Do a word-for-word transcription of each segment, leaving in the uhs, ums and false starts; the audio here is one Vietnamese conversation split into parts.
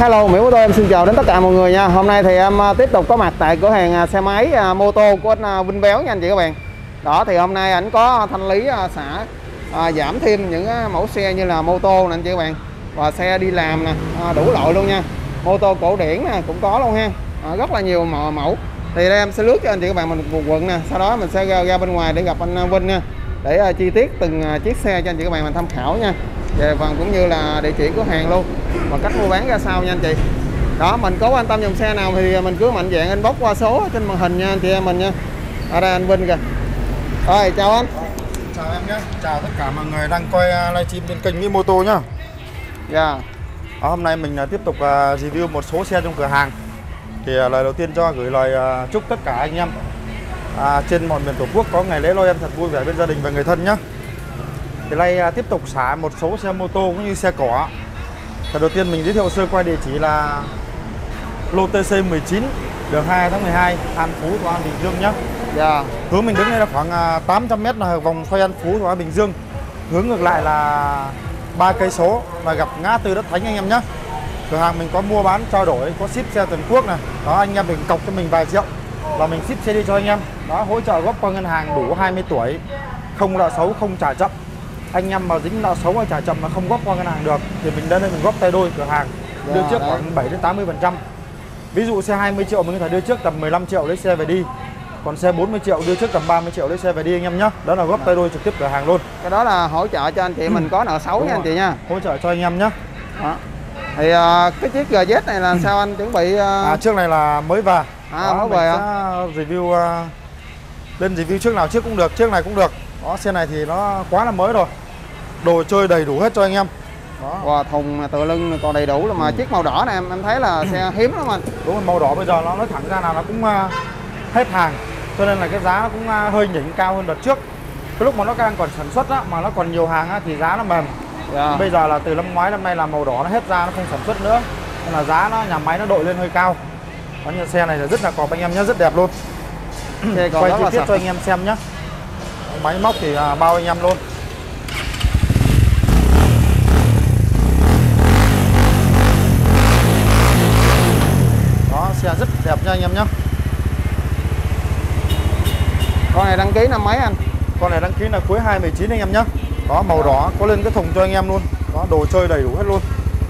Hello, Mỹ Mô Tô em xin chào đến tất cả mọi người nha. Hôm nay thì em tiếp tục có mặt tại cửa hàng xe máy mô tô của anh Vinh Béo nha anh chị các bạn. Đó thì hôm nay ảnh có thanh lý xả à, giảm thêm những mẫu xe như là mô tô nè anh chị các bạn, và xe đi làm nè, à, đủ loại luôn nha. Mô tô cổ điển nè cũng có luôn ha, à, rất là nhiều mẫu. Thì đây em sẽ lướt cho anh chị các bạn mình một quận nè, sau đó mình sẽ ra, ra bên ngoài để gặp anh Vinh nha, để uh, chi tiết từng uh, chiếc xe cho anh chị các bạn mình tham khảo nha, về phần cũng như là địa chỉ cửa hàng luôn và cách mua bán ra sao nha anh chị. Đó, mình có quan tâm dòng xe nào thì mình cứ mạnh dạn inbox qua số trên màn hình nha anh chị em mình nha. Ở đây anh Vinh kìa. Rồi chào anh. Chào em nhé, chào tất cả mọi người đang quay livestream trên kênh Mỹ Mô Tô nhá. Dạ. Yeah. Hôm nay mình tiếp tục review một số xe trong cửa hàng. Thì lời đầu tiên cho gửi lời chúc tất cả anh em à, trên mọi miền Tổ quốc có ngày lễ Noel thật vui vẻ bên gia đình và người thân nhé. Thì nay tiếp tục xả một số xe mô tô cũng như xe cỏ. Thì đầu tiên mình giới thiệu sơ qua địa chỉ là lô T C mười chín, đường hai tháng mười hai, An Phú, Thuận An, Bình Dương nhé. Dạ. Hướng mình đứng đây là khoảng tám trăm mét là vòng xoay An Phú, Thuận An, Bình Dương. Hướng ngược lại là ba cây số là gặp ngã tư Đất Thánh anh em nhé. Cửa hàng mình có mua bán trao đổi, có ship xe toàn quốc này. Đó, anh em mình cọc cho mình vài triệu là mình ship xe đi cho anh em. Đó, hỗ trợ góp qua ngân hàng đủ hai mươi tuổi, không nợ xấu, không trả chậm. Anh em mà dính nợ xấu hay trả chậm mà không góp qua ngân hàng được thì mình đến đây mình góp tay đôi cửa hàng, đưa yeah, trước đấy. khoảng bảy đến tám mươi phần trăm. Ví dụ xe hai mươi triệu mình có thể đưa trước tầm mười lăm triệu lấy xe về đi. Còn xe bốn mươi triệu đưa trước tầm ba mươi triệu lấy xe về đi anh em nhé. Đó là góp tay đôi trực tiếp cửa hàng luôn. Cái đó là hỗ trợ cho anh chị mình có nợ xấu Đúng nha rồi. anh chị nha. Hỗ trợ cho anh em nhé. Đó. Thì uh, cái chiếc G Z này là sao anh chuẩn bị? Uh... À, trước này là mới về. À, đó, mới về à? Review uh, lên review trước nào trước cũng được, trước này cũng được. Đó, xe này thì nó quá là mới rồi, đồ chơi đầy đủ hết cho anh em. Đó. Wow, thùng tựa lưng còn đầy đủ là mà ừ. Chiếc màu đỏ này em em thấy là xe hiếm lắm anh. Đúng rồi, màu đỏ bây giờ nó nói thẳng ra là nó cũng uh, hết hàng, cho nên là cái giá nó cũng uh, hơi nhỉnh cao hơn đợt trước. Cái lúc mà nó đang còn sản xuất á, mà nó còn nhiều hàng á, thì giá nó mềm. Yeah. Bây giờ là từ năm ngoái năm nay là màu đỏ nó hết ra, nó không sản xuất nữa, nên là giá nó nhà máy nó đội lên hơi cao. Có như xe này là rất là cọp anh em nhé, rất đẹp luôn. Xe còn quay chi tiết cho anh em xem nhé. Máy móc thì uh, bao anh em luôn. Đó, xe rất đẹp nha anh em nhé. Con này đăng ký năm mấy anh? Con này đăng ký là cuối hai mười chín anh em nhé. Đó, màu đỏ có lên cái thùng cho anh em luôn. Đó, đồ chơi đầy đủ hết luôn.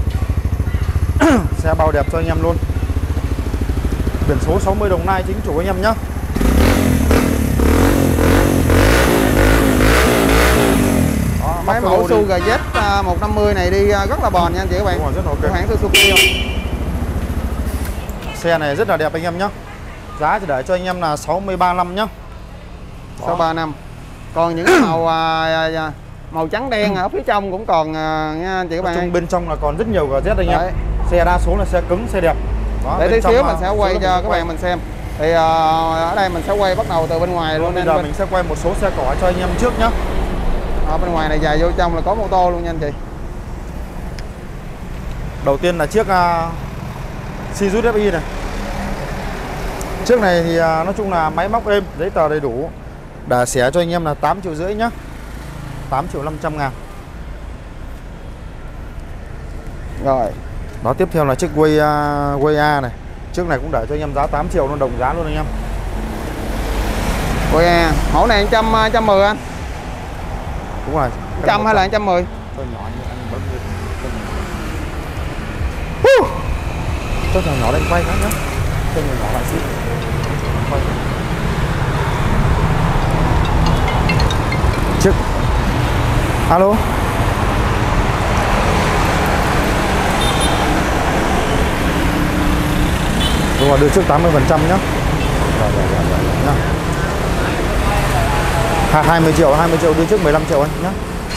Xe bao đẹp cho anh em luôn. Biển số sáu mươi Đồng Nai chính chủ anh em nhé. Máy mẫu Su G Z một trăm năm mươi này đi rất là bền nha anh chị các bạn. Đúng rồi, rất ok. Hãng Suzuki. Xe này rất là đẹp anh em nhé. Giá chỉ để cho anh em là sáu mươi ba năm nhé. sáu mươi ba năm. Còn những màu à, màu trắng đen ở phía trong cũng còn à, nha anh chị các bạn. Trong bên trong là còn rất nhiều G Z anh em. Đấy. Xe đa số là xe cứng, xe đẹp. Đó, để tí xíu mình sẽ quay cho các quay. bạn mình xem. Thì uh, ở đây mình sẽ quay bắt đầu từ bên ngoài luôn. Bây giờ bên... mình sẽ quay một số xe cỏ cho anh em trước nhé. Ở bên ngoài này dài vô trong là có mô tô luôn nha anh chị. Đầu tiên là chiếc uh, Sirius ép i này. Chiếc này thì uh, nói chung là máy móc êm, giấy tờ đầy đủ. Đã xẻ cho anh em là tám triệu rưỡi nhá. tám triệu năm trăm ngàn. Rồi. Đó, tiếp theo là chiếc Way, uh, Way A này. Chiếc này cũng để cho anh em giá tám triệu luôn, đồng giá luôn anh em. Way A, mẫu này một trăm, một trăm mười anh. Đúng rồi. một trăm hay là một trăm mười? Cho nhỏ như anh bấm lên. Cho nhỏ nhỏ lên quay khác nhé. Cho nhỏ nhỏ lại xíu. Quay. Chiếc. Alo. Đúng rồi, đưa trước tám mươi phần trăm nhé. Rồi, rồi, rồi, rồi, nhá. hai mươi triệu, hai mươi triệu đưa trước mười lăm triệu anh nhé.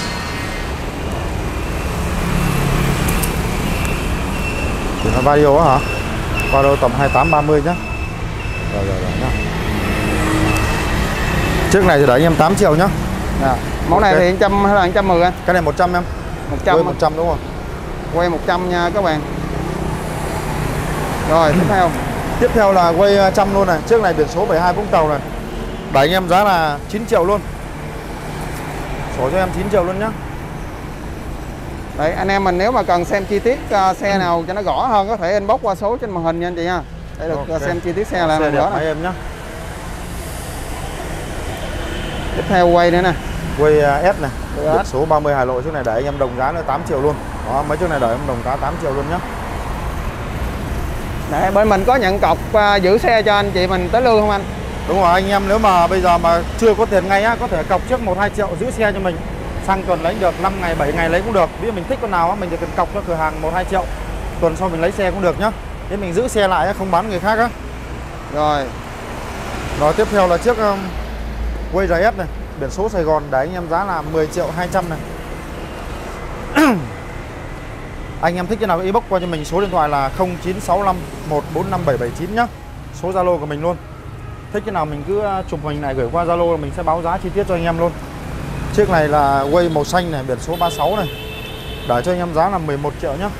Thì nó Vario á hả? Qua đâu tầm hai mươi tám ba mươi nhé. Rồi rồi rồi nhá. Chiếc này thì để anh em tám triệu nhá. À, mẫu okay. Này thì một trăm hay là một trăm mười anh? Cái này một trăm em. một trăm. Quay một trăm đúng không? Quay một trăm nha các bạn. Rồi tiếp theo. Tiếp theo là quay một trăm luôn này. Chiếc này biển số bảy mươi hai Vũng Tàu này. Để anh em giá là chín triệu luôn. Sổ cho em chín triệu luôn nhá. Đấy, anh em mình nếu mà cần xem chi tiết uh, xe nào cho nó rõ hơn có thể inbox qua số trên màn hình nha anh chị nha, để được okay. xem chi tiết xe là xe rõ đẹp em nhé. Tiếp theo quay nữa nè, quay S này, biển số ba mươi Hà Nội, chiếc này để anh em đồng giá là tám triệu luôn. Đó, mấy chiếc này để em đồng giá tám triệu luôn nhá. Đấy, bên mình có nhận cọc uh, giữ xe cho anh chị mình tới lương không anh? Đúng rồi, anh em nếu mà bây giờ mà chưa có tiền ngay á, có thể cọc trước một hai triệu giữ xe cho mình. Sang tuần lấy được năm ngày, bảy ngày lấy cũng được. Ví dụ mình thích con nào á, mình chỉ cần cọc cho cửa hàng một hai triệu. Tuần sau mình lấy xe cũng được nhá. Thế mình giữ xe lại không bán người khác á. Rồi. Rồi tiếp theo là chiếc um, Way rờ ét này, biển số Sài Gòn để anh em giá là mười triệu hai trăm này. Anh em thích cái nào inbox qua cho mình, số điện thoại là không chín sáu năm một bốn năm bảy bảy chín nhá. Số Zalo của mình luôn. Thích cái nào mình cứ chụp hình này gửi qua Zalo, mình sẽ báo giá chi tiết cho anh em luôn. Chiếc này là Way màu xanh này, biển số ba sáu này. Để cho anh em giá là mười một triệu nhá.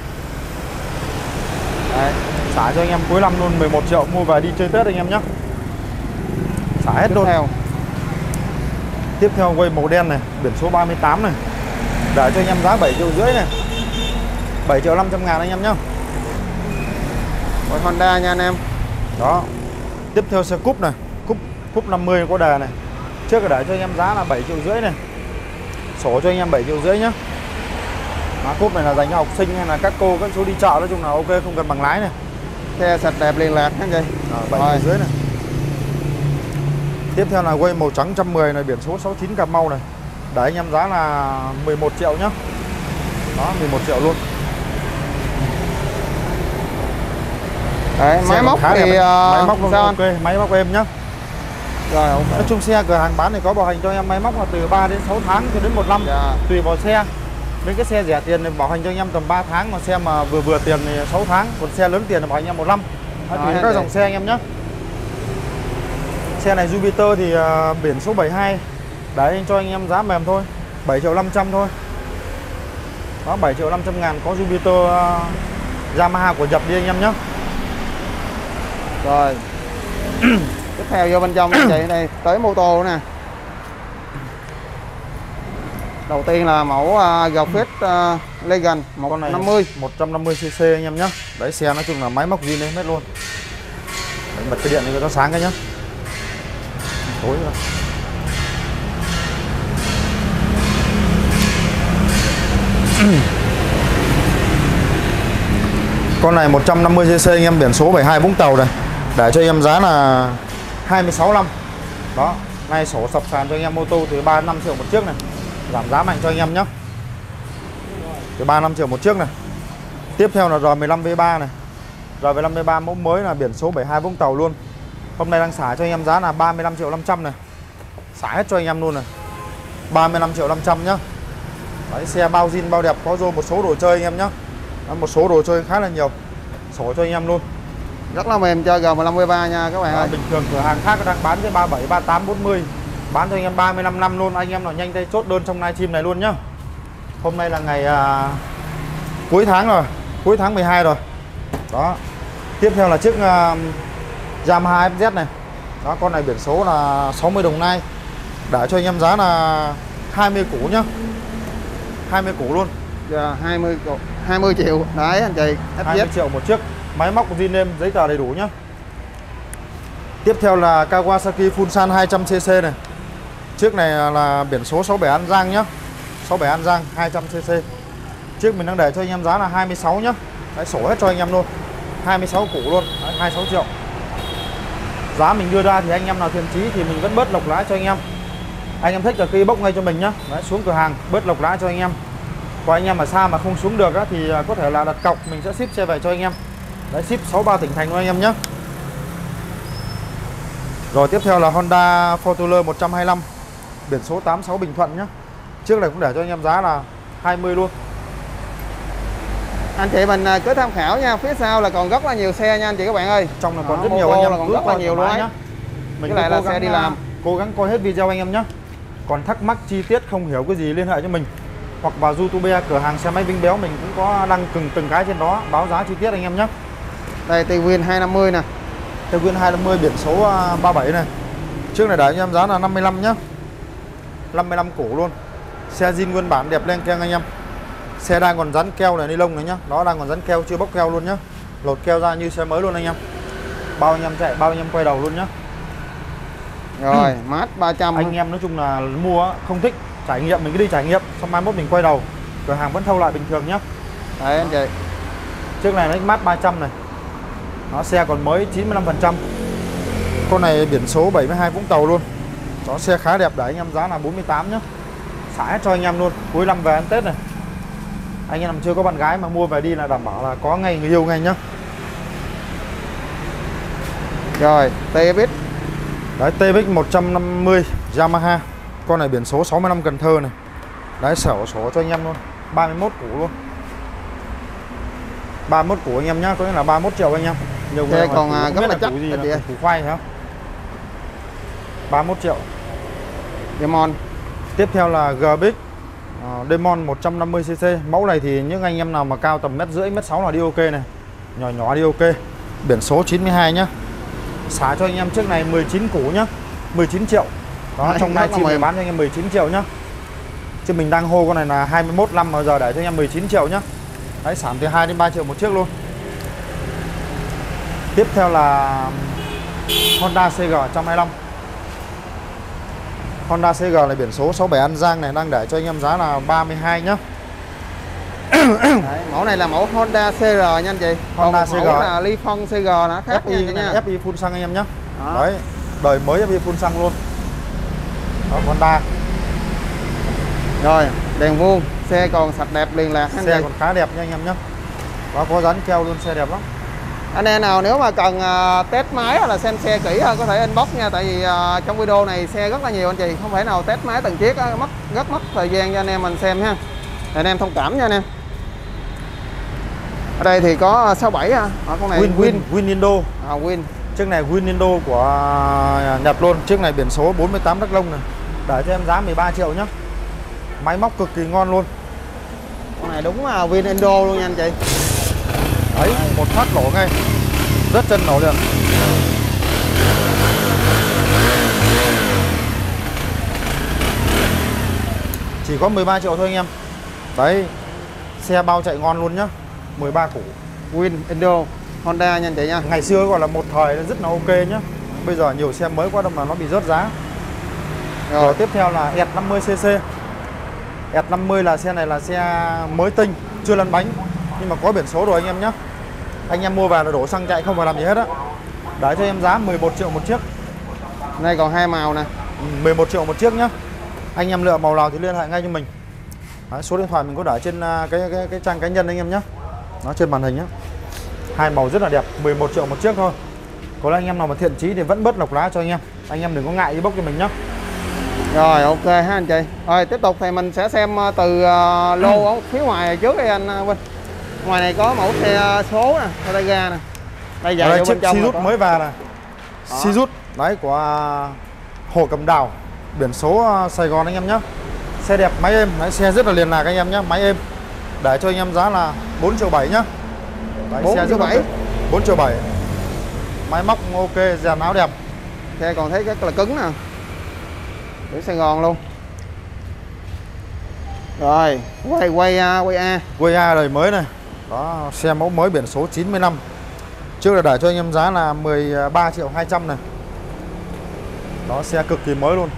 Đấy, xả cho anh em cuối năm luôn mười một triệu, mua về đi chơi Tết anh em nhá. Xả hết luôn. Theo. Tiếp theo Way màu đen này, biển số ba mươi tám này. Để cho anh em giá bảy triệu rưỡi này. bảy triệu năm trăm ngàn anh em nhá. Rồi Honda nha anh em. Đó. Tiếp theo xe cúp này, cúp cúp năm mươi có đề này. Trước là để cho anh em giá là bảy triệu rưỡi này. Sổ cho anh em bảy triệu rưỡi nhá. Má cúp này là dành cho học sinh hay là các cô các chú đi chợ, nói chung là ok, không cần bằng lái này. Xe sạch đẹp liền lạc anh chị. À, bảy triệu rưỡi này. Tiếp theo là Way màu trắng một trăm mười này, biển số sáu chín Cà Mau này. Để anh em giá là mười một triệu nhá. Đó, mười một triệu luôn. Đấy, máy móc thì uh, máy móc sao ok, anh? máy móc êm nhá. Rồi ok. Nói chung xe cửa hàng bán thì có bảo hành cho em máy móc là từ ba đến sáu tháng cho đến một năm, dạ. Tùy vào xe. Mấy cái xe rẻ tiền thì bảo hành cho anh em tầm ba tháng, còn xe mà vừa vừa tiền thì sáu tháng, còn xe lớn tiền thì bảo hành em một năm. Đó, tùy các dòng xe anh em nhé. Xe này Jupiter thì uh, biển số bảy hai. Đấy, cho anh em giá mềm thôi, bảy triệu năm trăm thôi. Đó, bảy triệu năm trăm ngàn có Jupiter uh, Yamaha của Nhật đi anh em nhé. Rồi. Tiếp theo vô bên trong anh chị đây, tới mô tô nè. Đầu tiên là mẫu uh, Golf uh, Legend một trăm năm mươi một trăm năm mươi xê xê anh em nhé. Đấy, xe nói chung là máy móc zin lên hết luôn. Đấy, bật cái điện này cho nó sáng cái nhá. Tối rồi. Con này một trăm năm mươi xê xê anh em, biển số bảy hai Vũng Tàu này. Để cho anh em giá là hai mươi sáu năm. Đó, nay sổ sập sàn cho anh em mô tô từ ba đến năm triệu một chiếc này. Giảm giá mạnh cho anh em nhé. Từ ba đến năm triệu một chiếc này. Tiếp theo là R mười lăm V ba này. R mười lăm V ba mẫu mới là biển số bảy hai Vũng Tàu luôn. Hôm nay đang xả cho anh em giá là ba mươi lăm triệu năm trăm này. Xả hết cho anh em luôn này. ba mươi lăm triệu năm trăm nhá. Đấy, xe bao zin bao đẹp, có vô một số đồ chơi anh em nhé. Một số đồ chơi khá là nhiều. Sổ cho anh em luôn. Rất là mềm cho R mười lăm V ba nha các bạn à, ơi. Bình thường cửa hàng khác đang bán cái ba mươi bảy, ba mươi tám, bốn mươi. Bán cho anh em ba mươi lăm năm luôn. Anh em nào nhanh tay chốt đơn trong livestream này luôn nhá. Hôm nay là ngày à, cuối tháng rồi, cuối tháng mười hai rồi. Đó. Tiếp theo là chiếc uh, Yamaha ép dét này. Đó, con này biển số là sáu mươi Đồng Nai. Để cho anh em giá là hai mươi củ nhá. hai mươi củ luôn. Dạ, hai mươi hai mươi triệu. Đấy anh chị, hai mươi triệu một chiếc. Máy móc zin êm, giấy tờ đầy đủ nhá. Tiếp theo là Kawasaki Full hai trăm xê xê này. Chiếc này là biển số sáu bảy An Giang nhá. sáu bảy An Giang hai trăm xê xê. Chiếc mình đang để cho anh em giá là hai mươi sáu nhá. Đấy, sổ hết cho anh em luôn. hai mươi sáu củ luôn. Đấy, hai mươi sáu triệu. Giá mình đưa ra thì anh em nào thiện chí thì mình vẫn bớt lộc lãi cho anh em. Anh em thích là khi bốc ngay cho mình nhá. Đấy, xuống cửa hàng bớt lộc lãi cho anh em. Còn anh em ở xa mà không xuống được á, thì có thể là đặt cọc, mình sẽ ship xe về cho anh em. Đấy, ship sáu mươi ba tỉnh thành cho anh em nhé. Rồi tiếp theo là Honda Fortuner một trăm hai mươi lăm, biển số tám sáu Bình Thuận nhé. Trước này cũng để cho anh em giá là hai mươi luôn. Anh chị mình cứ tham khảo nha, phía sau là còn rất là nhiều xe nha anh chị các bạn ơi. Trong là còn rất nhiều anh em, còn rất là nhiều luôn nhá. Mình cái này là xe đi làm. Cố gắng coi hết video anh em nhé. Còn thắc mắc chi tiết không hiểu cái gì liên hệ cho mình, hoặc vào YouTube cửa hàng xe máy Vinh Béo, mình cũng có đăng từng từng cái trên đó, báo giá chi tiết anh em nhé. Đây Tiguan hai năm mươi nè. Tiguan hai năm mươi biển số ba mươi bảy này. Trước này để anh em giá là năm mươi lăm nhá. năm mươi lăm củ luôn. Xe zin nguyên bản đẹp lên keng anh em. Xe đang còn dán keo này, ni lông này nhá. Nó đang còn dán keo, chưa bóc keo luôn nhá. Lột keo ra như xe mới luôn anh em. Bao anh em chạy, bao anh em quay đầu luôn nhá. Rồi, ừ. mát ba trăm. Anh em nói chung là mua không thích trải nghiệm mình cứ đi trải nghiệm, xong mai mốt mình quay đầu. Cửa hàng vẫn thâu lại bình thường nhá. Đấy anh chị. Trước này nó mát ba trăm này. Nó xe còn mới chín mươi lăm phần trăm. Con này biển số bảy mươi hai Vũng Tàu luôn. Đó, xe khá đẹp, để anh em giá là bốn mươi tám nhá. Xả hết cho anh em luôn, cuối năm về ăn Tết này. Anh em làm chưa có bạn gái mà mua về đi là đảm bảo là có ngay người yêu ngay nhá. Rồi, tê ép ích. Đấy, tê ép ích một trăm năm mươi Yamaha. Con này biển số sáu mươi lăm Cần Thơ này. Đấy, sổ sổ cho anh em luôn, ba mươi mốt củ luôn. ba mươi mốt củ anh em nhá, có nghĩa là ba mươi mốt triệu anh em. Nhiều người còn rất là, là chắc gì là củ khoai hả? ba mươi mốt triệu. Demon. Tiếp theo là giê bê ích uh, Demon một trăm năm mươi xê xê. Mẫu này thì những anh em nào mà cao tầm mét rưỡi, mét sáu là đi ok này. Nhỏ nhỏ đi ok. Biển số chín mươi hai nhá. Xả cho anh em trước này mười chín củ nhá, mười chín triệu. Đó, đấy, trong livestream mình bán cho anh em mười chín triệu nhá. Chứ mình đang hô con này là hai mươi mốt năm, mà giờ để cho anh em mười chín triệu nhá. Đấy, giảm từ hai đến ba triệu một chiếc luôn. Tiếp theo là Honda xê giê một hai lăm. Honda xê giê này biển số sáu bảy An Giang này, đang để cho anh em giá là ba mươi hai nhá. Đấy, mẫu này là mẫu Honda xê giê nha anh chị. Honda xê giê mẫu là Li Phong xê giê nó khác ép i, nha. ép i full xăng anh em nhá. Đó. Đấy, đời mới ép i full xăng luôn. Đó, Honda. Rồi, đèn vuông, xe còn sạch đẹp liền lạc. Xe còn khá đẹp nha anh em nhá. Đó, có dán keo luôn, xe đẹp lắm. Anh em nào nếu mà cần uh, test máy hoặc là xem xe kỹ hơn có thể inbox nha, tại vì uh, trong video này xe rất là nhiều anh chị, không phải nào test máy từng chiếc uh, mất rất mất thời gian cho anh em mình xem ha. Để anh em thông cảm nha anh em. Ở đây thì có sáu bảy ha. Ở con này Win Win Win Indo. À, Win. Chiếc này Win Indo của Nhật luôn. Chiếc này biển số bốn mươi tám Đắk Nông này. Để cho em giá mười ba triệu nhá. Máy móc cực kỳ ngon luôn. Con này đúng là Win Indo luôn nha anh chị. Đấy, một phát nổ ngay. Rất chân nổ liền. Chỉ có mười ba triệu thôi anh em. Đấy, xe bao chạy ngon luôn nhá. mười ba củ. Win Indo Honda nha anh chị nha. Ngày xưa gọi là một thời rất là ok nhá. Bây giờ nhiều xe mới quá đâu mà nó bị rớt giá. Rồi, Rồi tiếp theo là E T năm mươi xê xê. E T năm mươi là xe này là xe mới tinh, chưa lăn bánh, nhưng mà có biển số rồi anh em nhé. Anh em mua vào là đổ xăng chạy không phải làm gì hết á. Đấy cho em giá mười một triệu một chiếc. Đây còn hai màu nè. mười một triệu một chiếc nhá. Anh em lựa màu nào thì liên hệ ngay cho mình. Đấy, số điện thoại mình có để trên cái cái, cái trang cá nhân anh em nhé. Nó trên màn hình nhá. Hai màu rất là đẹp, mười một triệu một chiếc thôi. Có lẽ anh em nào mà thiện chí thì vẫn bớt lọc lá cho anh em. Anh em đừng có ngại inbox cho mình nhé. Rồi ok ha anh chị. Rồi tiếp tục thì mình sẽ xem từ uh, lô ở phía ngoài trước đây anh Vinh. Ngoài này có mẫu xe số nè, xe tay ga nè. Đây giờ chiếc Sirius mới vào nè. Sirius đấy của Hồ Cầm Đào, biển số Sài Gòn anh em nhé. Xe đẹp, máy êm, đấy, xe rất là liền lạc anh em nhé, máy êm. Để cho anh em giá là bốn triệu bảy nhá. Đấy, bốn triệu bảy. bốn triệu bảy. Máy móc ok, dàn áo đẹp. Xe còn thấy rất là cứng nè. Biển Sài Gòn luôn. Rồi, quay quay A, quay A. Quay A đời mới này. Đó, xe mẫu mới biển số chín mươi lăm. Trước là để cho anh em giá là mười ba triệu hai trăm này. Đó, xe cực kỳ mới luôn.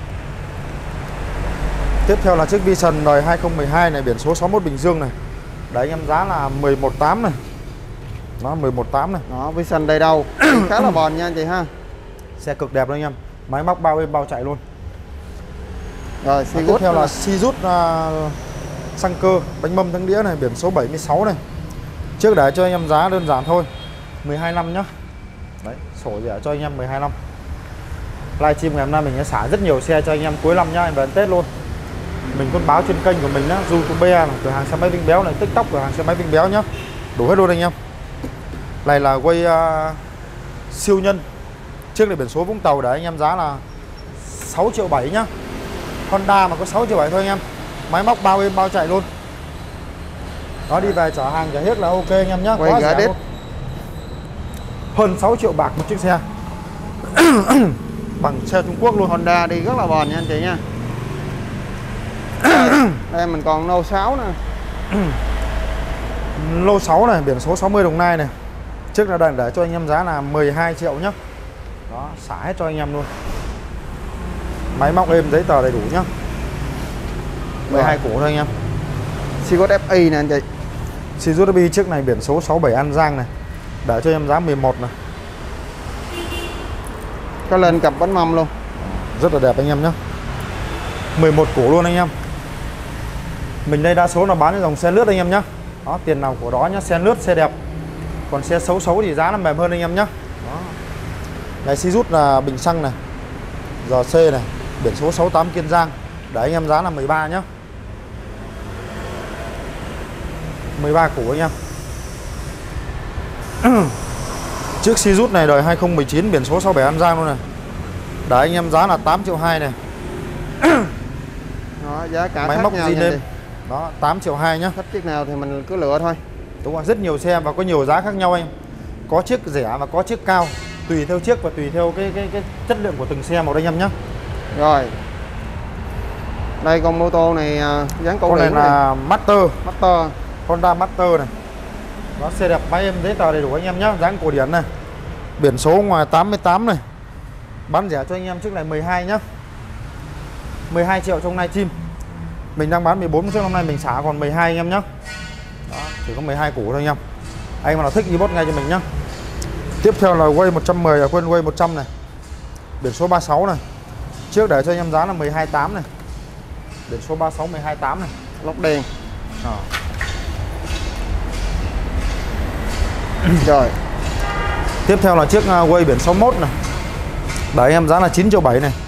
Tiếp theo là chiếc Vision đời hai không một hai này, biển số sáu mốt Bình Dương này. Để anh em giá là mười một tám này. Đó, mười một tám này. Đó, Vision đây đâu. Khá là bòn nha anh chị ha. Xe cực đẹp đấy anh em. Máy móc bao êm bao chạy luôn. Rồi, tiếp theo là Sirius uh, xăng cơ, bánh mâm thắng đĩa này, biển số bảy mươi sáu này. Trước để cho anh em giá đơn giản thôi, mười hai năm nhá. Đấy, sổ rẻ cho anh em mười hai năm. Livestream ngày hôm nay mình sẽ xả rất nhiều xe cho anh em cuối năm nhá, về Tết luôn. Mình còn báo trên kênh của mình đó, YouTube này, cửa hàng xe máy Vinh Béo này, TikTok cửa hàng xe máy Vinh Béo nhá. Đủ hết luôn anh em. Này là quay uh, siêu nhân. Trước này biển số Vũng Tàu để anh em giá là sáu triệu bảy nhá. Honda mà có sáu triệu bảy thôi anh em. Máy móc bao êm bao chạy luôn. Nó đi về chở hàng chở hết là ok anh em nhá. Quá rẻ luôn. Hơn sáu triệu bạc một chiếc xe. Bằng xe Trung Quốc luôn. Honda đi rất là bền nha anh chị nha. Đây mình còn nô sáu nè. Lô sáu này, biển số sáu mươi Đồng Nai này. Trước là đang để cho anh em giá là mười hai triệu nhá. Đó, xả hết cho anh em luôn. Máy móc êm, giấy tờ đầy đủ nhá. mười hai củ thôi anh em. Sigot ép i nè anh chị. Sigot ép i trước này biển số sáu bảy An Giang này. Để cho em giá mười một này. Có lên cặp bánh mâm luôn. Rất là đẹp anh em nhé. mười một củ luôn anh em. Mình đây đa số là bán cái dòng xe lướt anh em nhé. Đó, tiền nào của đó nhá, xe lướt, xe đẹp. Còn xe xấu xấu thì giá nó mềm hơn anh em nhé. Này Sigut là bình xăng này, giê xê này, biển số sáu tám Kiên Giang. Để anh em giá là mười ba nhá. mười ba củ anh em. Chiếc Sigut này đời hai không một chín, biển số sáu bảy An Giang luôn này. Để anh em giá là tám triệu hai này. Đó, giá cả máy khác móc nhau zin nha lên. Đó, tám triệu hai nhá. thích chiếc nào thì mình cứ lựa thôi. Đúng rồi, rất nhiều xe và có nhiều giá khác nhau anh. Có chiếc rẻ và có chiếc cao, tùy theo chiếc và tùy theo cái cái cái chất lượng của từng xe một anh em nhé. Rồi. Đây con mô tô này dáng cổ con này là này. Master, Master, Honda Master này. Nó xe đẹp, máy êm, giấy tờ đầy đủ anh em nhé, dáng cổ điển này. Biển số ngoài tám mươi tám này. Bán rẻ cho anh em trước này mười hai nhá. mười hai triệu trong live stream. Mình đang bán mười bốn, trước hôm nay mình xả còn mười hai anh em nhé. Đó, chỉ có mười hai củ thôi anh em. Anh mà nào thích inbox ngay cho mình nhá. Tiếp theo là Way một trăm mười, à quên Way một trăm này. Biển số ba mươi sáu này. Trước để cho anh em giá là mười hai tám này. Biển số ba mươi sáu mười hai tám này. lốc đèn. À. Rồi. Tiếp theo là chiếc Way biển sáu mốt này. Để anh em giá là chín triệu bảy này.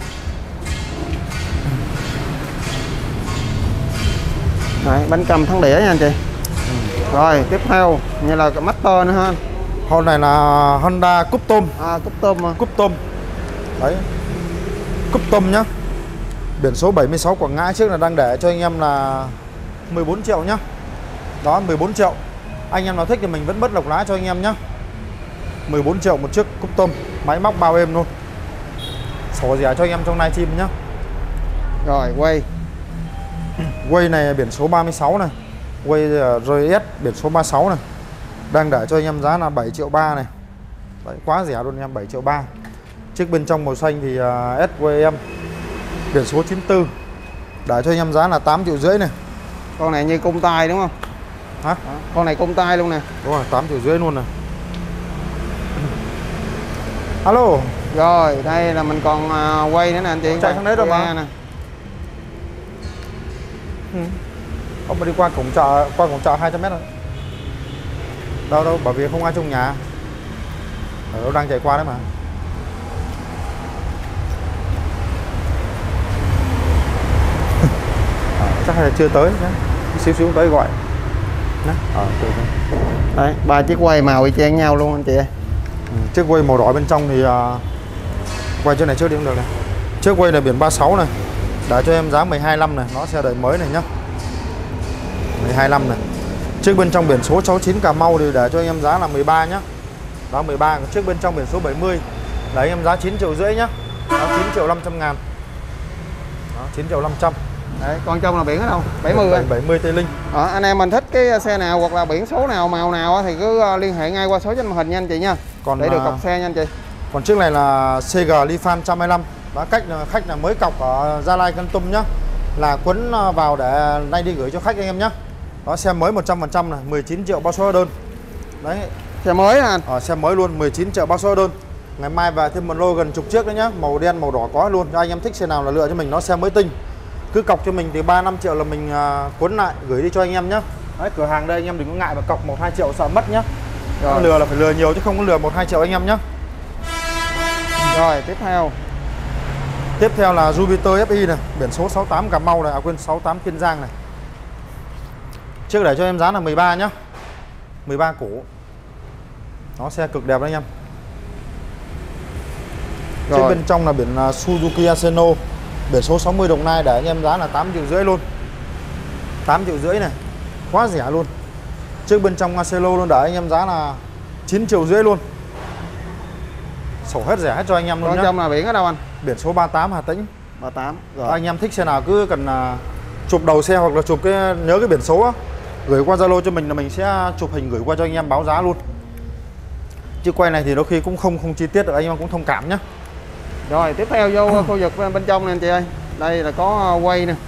Đấy, bánh cầm thắng đĩa nha anh chị. Ừ. Rồi, tiếp theo như là cái Master nữa ha. Con này là Honda Custom. À, Custom mà. Custom. Đấy. Custom nhá. Biển số bảy mươi sáu Quảng Ngãi, trước là đang để cho anh em là mười bốn triệu nhá. Đó, mười bốn triệu. Anh em nào thích thì mình vẫn bớt lọc lá cho anh em nhá. mười bốn triệu một chiếc Custom, máy móc bao êm luôn. Sổ rẻ cho anh em trong live stream nhá. Rồi, Way. Way này biển số ba mươi sáu này. Way rờ ét biển số ba mươi sáu này. Đang để cho anh em giá là bảy triệu ba này. Đấy, quá rẻ luôn anh em, bảy triệu ba. Chiếc bên trong màu xanh thì uh, ét vê em biển số chín tư. Để cho anh em giá là tám triệu rưỡi này. Con này như cung tay đúng không? Hả? Đó, con này cung tay luôn nè. Đúng rồi, tám triệu rưỡi luôn này. Alo. Rồi, đây là mình còn uh, Way nữa nè anh chị. Chạy sang đấy rồi mà. Nè. Ừ. Ông mà đi qua cổng chợ, qua cổng chợ hai trăm mét rồi. Đâu đâu, bởi vì không ai trong nhà. Ở đâu đang chạy qua đấy mà. À, chắc là chưa tới nhé. Xíu xíu tới gọi. Đó. À, đấy, ba chiếc Way màu y chang nhau luôn anh chị ơi. Ừ, chiếc Way màu đỏ bên trong thì uh, quay chiếc này trước đi cũng được này. Chiếc Way là biển ba mươi sáu này. Để cho em giá mười hai năm này, nó xe đời mới này nhá. mười hai năm này. Chiếc bên trong biển số sáu chín Cà Mau thì để cho anh em giá là mười ba nhá. Đó mười ba, chiếc bên trong biển số bảy mươi để anh em giá chín triệu rưỡi nhá. Đó chín triệu năm trăm ngàn. Đó chín triệu năm trăm. Đấy, con trong là biển ở đâu? bảy mươi bảy mươi Tây Linh. Đó, anh em mình thích cái xe nào hoặc là biển số nào, màu nào thì cứ liên hệ ngay qua số trên màn hình nha anh chị nha. Còn để được cọc xe nha anh chị. Còn chiếc này là xê giê Lifan một trăm hai mươi lăm. Đó, cách khách là mới cọc ở Gia Lai Con Tum nhá. Là quấn vào để nay đi gửi cho khách anh em nhá. Đó xe mới một trăm phần trăm này, mười chín triệu bao số đơn. Đấy, xe mới hả anh? Ờ, xe mới luôn, mười chín triệu bao số đơn. Ngày mai về thêm một lô gần chục chiếc nữa nhá, màu đen màu đỏ có luôn. Cho anh em thích xe nào là lựa cho mình, nó xe mới tinh. Cứ cọc cho mình từ ba năm triệu là mình uh, cuốn lại gửi đi cho anh em nhá. Đấy, cửa hàng đây anh em đừng có ngại mà cọc một hai triệu sợ mất nhá. Rồi. Lừa là phải lừa nhiều chứ không có lừa một hai triệu anh em nhá. Rồi, tiếp theo. Tiếp theo là Jupiter ép i này, biển số sáu tám Cà Mau này, à quên sáu tám Kiên Giang này. Trước để cho em giá là mười ba nhá. mười ba củ. Nó xe cực đẹp đấy anh em. Rồi. Chiếc bên trong là biển Suzuki Aseno, biển số sáu mươi Đồng Nai để anh em giá là tám triệu rưỡi luôn. tám triệu rưỡi này. Quá rẻ luôn. Chiếc bên trong Aseno luôn để anh em giá là chín triệu rưỡi luôn. Sổ hết rẻ hết cho anh em luôn nhá. Con trong là biển ở đâu anh? Biển số ba mươi tám Hà Tĩnh. ba mươi tám. Rồi. Anh em thích xe nào cứ cần uh, chụp đầu xe hoặc là chụp cái nhớ cái biển số á, Gửi qua Zalo cho mình là mình sẽ chụp hình gửi qua cho anh em báo giá luôn. Chứ quay này thì đôi khi cũng không không chi tiết được, anh em cũng thông cảm nhé. Rồi tiếp theo vô khu vực bên trong nè anh chị ơi. Đây là có quay nè.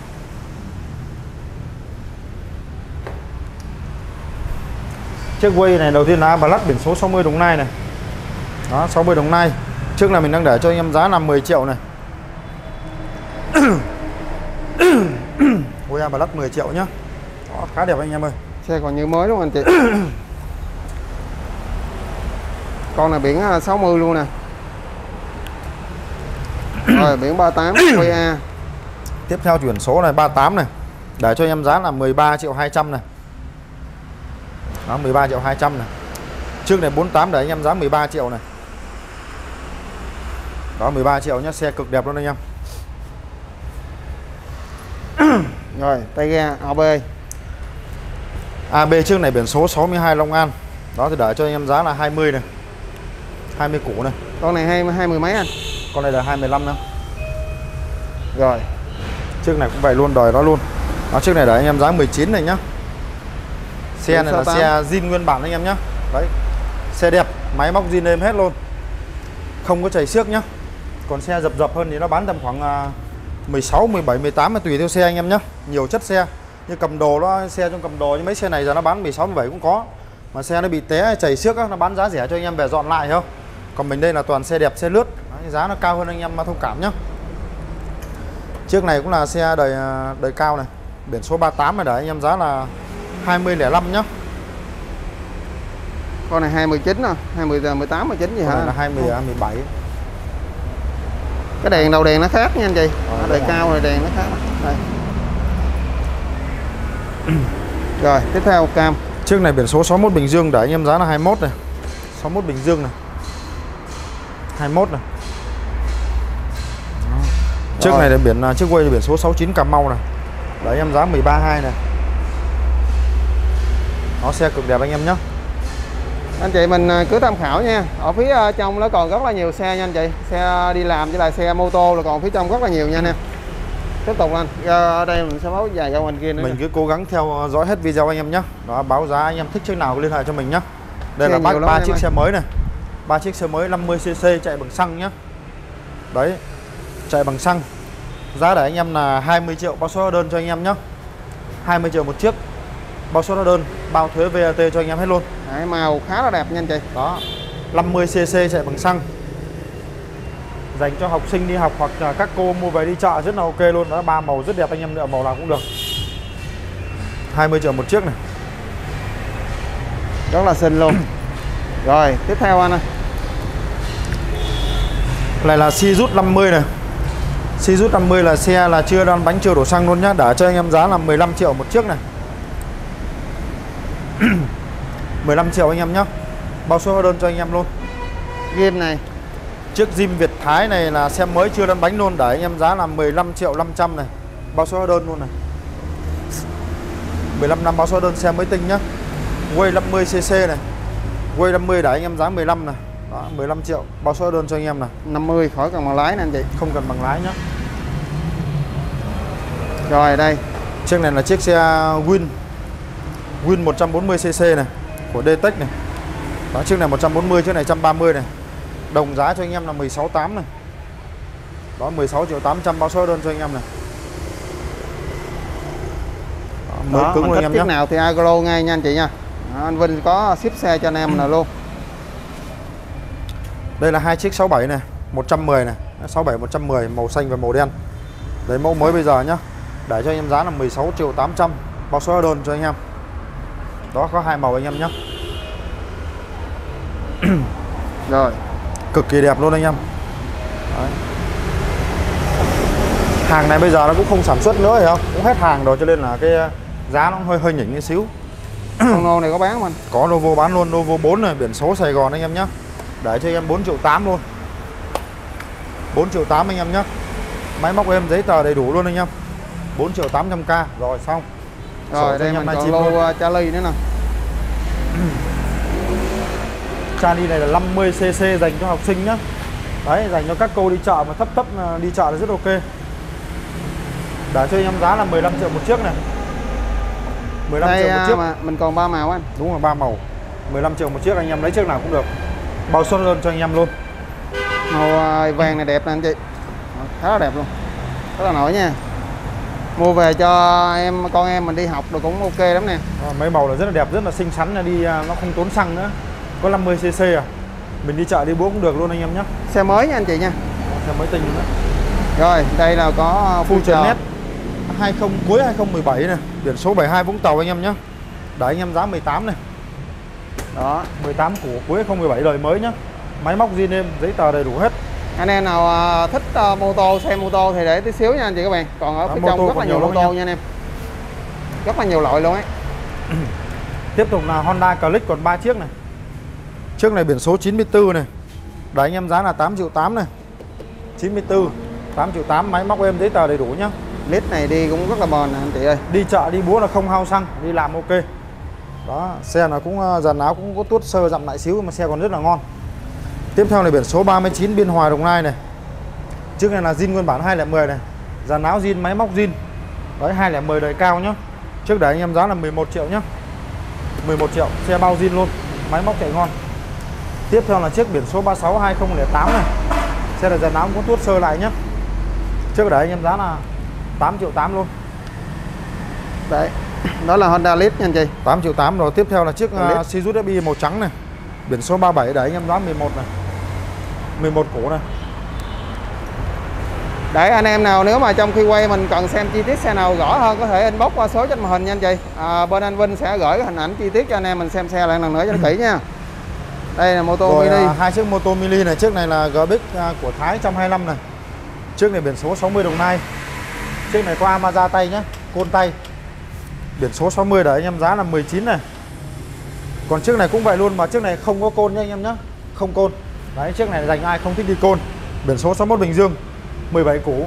Chiếc quay này đầu tiên là Black biển số sáu mươi Đồng Nai này. Đó, sáu mươi Đồng Nai. Trước là mình đang để cho anh em giá là mười triệu này. Quay Black mười triệu nhá. Đó, khá đẹp anh em ơi. Xe còn như mới đúng không anh chị? Con này biển sáu mươi luôn nè. Rồi biển ba mươi tám quay A. Tiếp theo chuyển số này ba mươi tám này. Để cho anh em giá là mười ba triệu hai trăm này. Đó, mười ba triệu hai trăm này. Trước này bốn mươi tám để anh em giá mười ba triệu này. Đó, mười ba triệu nhá, xe cực đẹp luôn anh em. Rồi tay ga a bê. a bê trước này biển số sáu mươi hai Long An. Đó thì để cho anh em giá là hai mươi này. hai mươi củ này. Con này hai hai mươi mấy anh? Con này là hai mươi lăm nữa. Rồi. Trước này cũng vậy luôn, đời đó luôn. Đó, trước này để anh em giá mười chín này nhá. Xe này là xe zin nguyên bản anh em nhá. Đấy. Xe đẹp, máy móc zin êm hết luôn. Không có chảy xước nhá. Còn xe dập dập hơn thì nó bán tầm khoảng mười sáu, mười bảy, mười tám tùy theo xe anh em nhá. Nhiều chất xe. Như cầm đồ nó xe trong cầm đồ, như mấy xe này giờ nó bán mười sáu, mười bảy cũng có. Mà xe nó bị té chảy xước á, nó bán giá rẻ cho anh em về dọn lại không? Còn mình đây là toàn xe đẹp, xe lướt. Đấy, giá nó cao hơn anh em mà thông cảm nhá. Chiếc này cũng là xe đời đời cao này, biển số ba mươi tám này để anh em giá là hai mươi lẻ năm nhá. Con này hai mươi chín nè, hai mươi mười tám mười chín gì hả? Này là hai mươi mười bảy. Cái đèn đầu đèn nó khác nha anh chị. Ờ, đời cao rồi đèn nó khác. Đây. Rồi, tiếp theo cam. Chiếc này biển số sáu mươi mốt Bình Dương để anh em giá là hai mươi mốt này. sáu mươi mốt Bình Dương này. hai mươi mốt này. Chiếc này là biển chiếc quay biển số sáu mươi chín Cà Mau này. Để anh em giá mười ba hai này. Nó xe cực đẹp anh em nhé. Anh chị mình cứ tham khảo nha. Ở phía trong nó còn rất là nhiều xe nha anh chị. Xe đi làm với lại xe mô tô là còn phía trong rất là nhiều nha anh em. Tiếp tục anh. Ở đây mình sẽ báo dài ra ngoài kia nữa. Mình cứ cố gắng theo dõi hết video anh em nhé. Đó, báo giá anh em thích chiếc nào liên hệ cho mình nhé. Đây xe là ba, ba chiếc ơi. Xe mới này. Ba chiếc xe mới năm mươi xê xê chạy bằng xăng nhé. Đấy. Chạy bằng xăng. Giá để anh em là hai mươi triệu bao số hóa đơn cho anh em nhé. hai mươi triệu một chiếc. Bao số hóa đơn, bao thuế vê a tê cho anh em hết luôn. Đấy, màu khá là đẹp nha anh chị. Đó. năm mươi xê xê chạy bằng xăng. Dành cho học sinh đi học hoặc là các cô mua về đi chợ rất là ok luôn. Đó, ba màu rất đẹp anh em lựa màu nào cũng được. hai mươi triệu một chiếc này. Rất là xinh luôn. Rồi, tiếp theo anh ơi. Này là Sirius năm mươi này. Sirius năm mươi là xe là chưa đan bánh chưa đổ xăng luôn nhá, để cho anh em giá là mười lăm triệu một chiếc này. mười lăm triệu anh em nhá. Bao số hóa đơn cho anh em luôn. Ghim này. Chiếc Jim Việt Thái này là xe mới chưa đan bánh luôn, để anh em giá là mười lăm triệu năm trăm này. Bao số hóa đơn luôn này. mười lăm năm bao số hóa đơn xe mới tinh nhá. Way năm mươi xê xê này. Way năm mươi để anh em giá mười lăm này. Đó, mười lăm triệu bao số hóa đơn cho anh em này. năm mươi khỏi cần bằng lái nè anh chị. Không cần bằng lái nhá. Rồi đây. Chiếc này là chiếc xe Win Win một trăm bốn mươi xê xê này của đê tếch này. Đó, chiếc này một trăm bốn mươi, chiếc này một trăm ba mươi này. Đồng giá cho anh em là mười sáu triệu tám này. Đó, mười sáu triệu tám trăm bao số đơn cho anh em này. Đó, mới đó, cứng luôn anh em nhé. Chiếc nào thì agro ngay nha anh chị nha. Đó, anh Vinh có ship xe cho anh em là luôn. Đây là hai chiếc sáu bảy này, một trăm mười này, sáu bảy một trăm mười màu xanh và màu đen. Đấy, mẫu mới bây giờ nhá. Để cho anh em giá là mười sáu triệu tám trăm bao số đơn cho anh em. Đó, có hai màu anh em nhé. Rồi, cực kỳ đẹp luôn anh em. Đấy. Hàng này bây giờ nó cũng không sản xuất nữa, hiểu không? Cũng hết hàng rồi cho nên là cái giá nó hơi hơi nhỉnh một xíu. con nô này có bán không anh? Có Novo bán luôn, Novo bốn này, biển số Sài Gòn anh em nhé. Để cho anh em bốn triệu tám luôn. bốn triệu tám anh em nhé. Máy móc êm, giấy tờ đầy đủ luôn anh em. bốn triệu tám trăm k. Rồi xong. Rồi đây mình còn lô Charlie nữa nè. Charlie này là năm mươi xê xê dành cho học sinh nhá. Đấy, dành cho các cô đi chợ mà thấp thấp đi chợ là rất ok. Để cho anh em giá là mười lăm triệu một chiếc này. mười lăm đây triệu một chiếc. mà mình còn ba màu anh. Đúng rồi, ba màu. mười lăm triệu một chiếc, anh em lấy chiếc nào cũng được. Bao xuân luôn cho anh em luôn. Màu vàng này đẹp nè anh chị. Khá là đẹp luôn. Rất là nổi nha. Mua về cho em con em mình đi học rồi cũng ok lắm nè. À, mấy màu là rất là đẹp, rất là xinh xắn, là đi nó không tốn xăng nữa. Có năm mươi xê xê à. Mình đi chợ đi búa cũng được luôn anh em nhé. Xe mới nha anh chị nha. Xe mới tinh nữa. Rồi, đây là có Future Net hai không cuối hai không một bảy này, biển số bảy hai Vũng Tàu anh em nhé. Đấy anh em giá mười tám này. Đó, mười tám của cuối hai không một bảy đời mới nhá. Máy móc zin êm, giấy tờ đầy đủ hết. anh em nào thích uh, mô tô, xe mô tô thì để tí xíu nha anh chị các bạn. Còn ở à, phía trong rất là nhiều mô tô nha anh em. Rất là nhiều loại luôn ấy. Tiếp tục là Honda Click còn ba chiếc này. Chiếc này biển số chín mươi tư này. Đấy anh em giá là tám triệu tám này. chín mươi tư, tám triệu tám, máy móc êm, giấy tờ đầy đủ nhá. Lít này đi cũng rất là bền nè anh chị ơi. Đi chợ đi búa là không hao xăng, đi làm ok. Đó, xe nó cũng dàn áo cũng có tuốt sơ dặm lại xíu mà xe còn rất là ngon. Tiếp theo là biển số ba mươi chín Biên Hòa Đồng Nai này. Chiếc này là zin nguyên bản hai không một không này. Dàn áo zin, máy móc zin. Đấy hai không một không đời cao nhá. Trước đấy anh em giá là mười một triệu nhá. mười một triệu, xe bao zin luôn, máy móc chạy ngon. Tiếp theo là chiếc biển số ba sáu hai không không tám này. Xe là dàn áo cũng có tuốt sơ lại nhá. Trước đấy anh em giá là tám triệu tám luôn. Đấy, đó là Honda Lead nha anh chị. tám triệu tám rồi. Tiếp theo là chiếc uh, Sirius ép i màu trắng này. Biển số ba bảy đấy anh em giá mười một này. mười một cổ này. Để anh em nào nếu mà trong khi quay mình cần xem chi tiết xe nào rõ hơn có thể inbox qua số trên màn hình nha anh chị. À, bên anh Vinh sẽ gửi cái hình ảnh chi tiết cho anh em mình xem xe lại lần nữa cho nó kỹ nha. Đây là mô tô rồi, mini. À, hai chiếc mô tô mini này, chiếc này là giê bê ích uh, của Thái một trăm hai mươi lăm này. Chiếc này biển số sáu mươi Đồng Nai. Chiếc này có Amazon tay nhá, côn tay. Biển số sáu mươi đấy anh em giá là mười chín này. Còn chiếc này cũng vậy luôn mà chiếc này không có côn nhá anh em nhá. Không côn. Đấy, chiếc này dành ai không thích đi côn. Biển số sáu mươi mốt Bình Dương, mười bảy củ.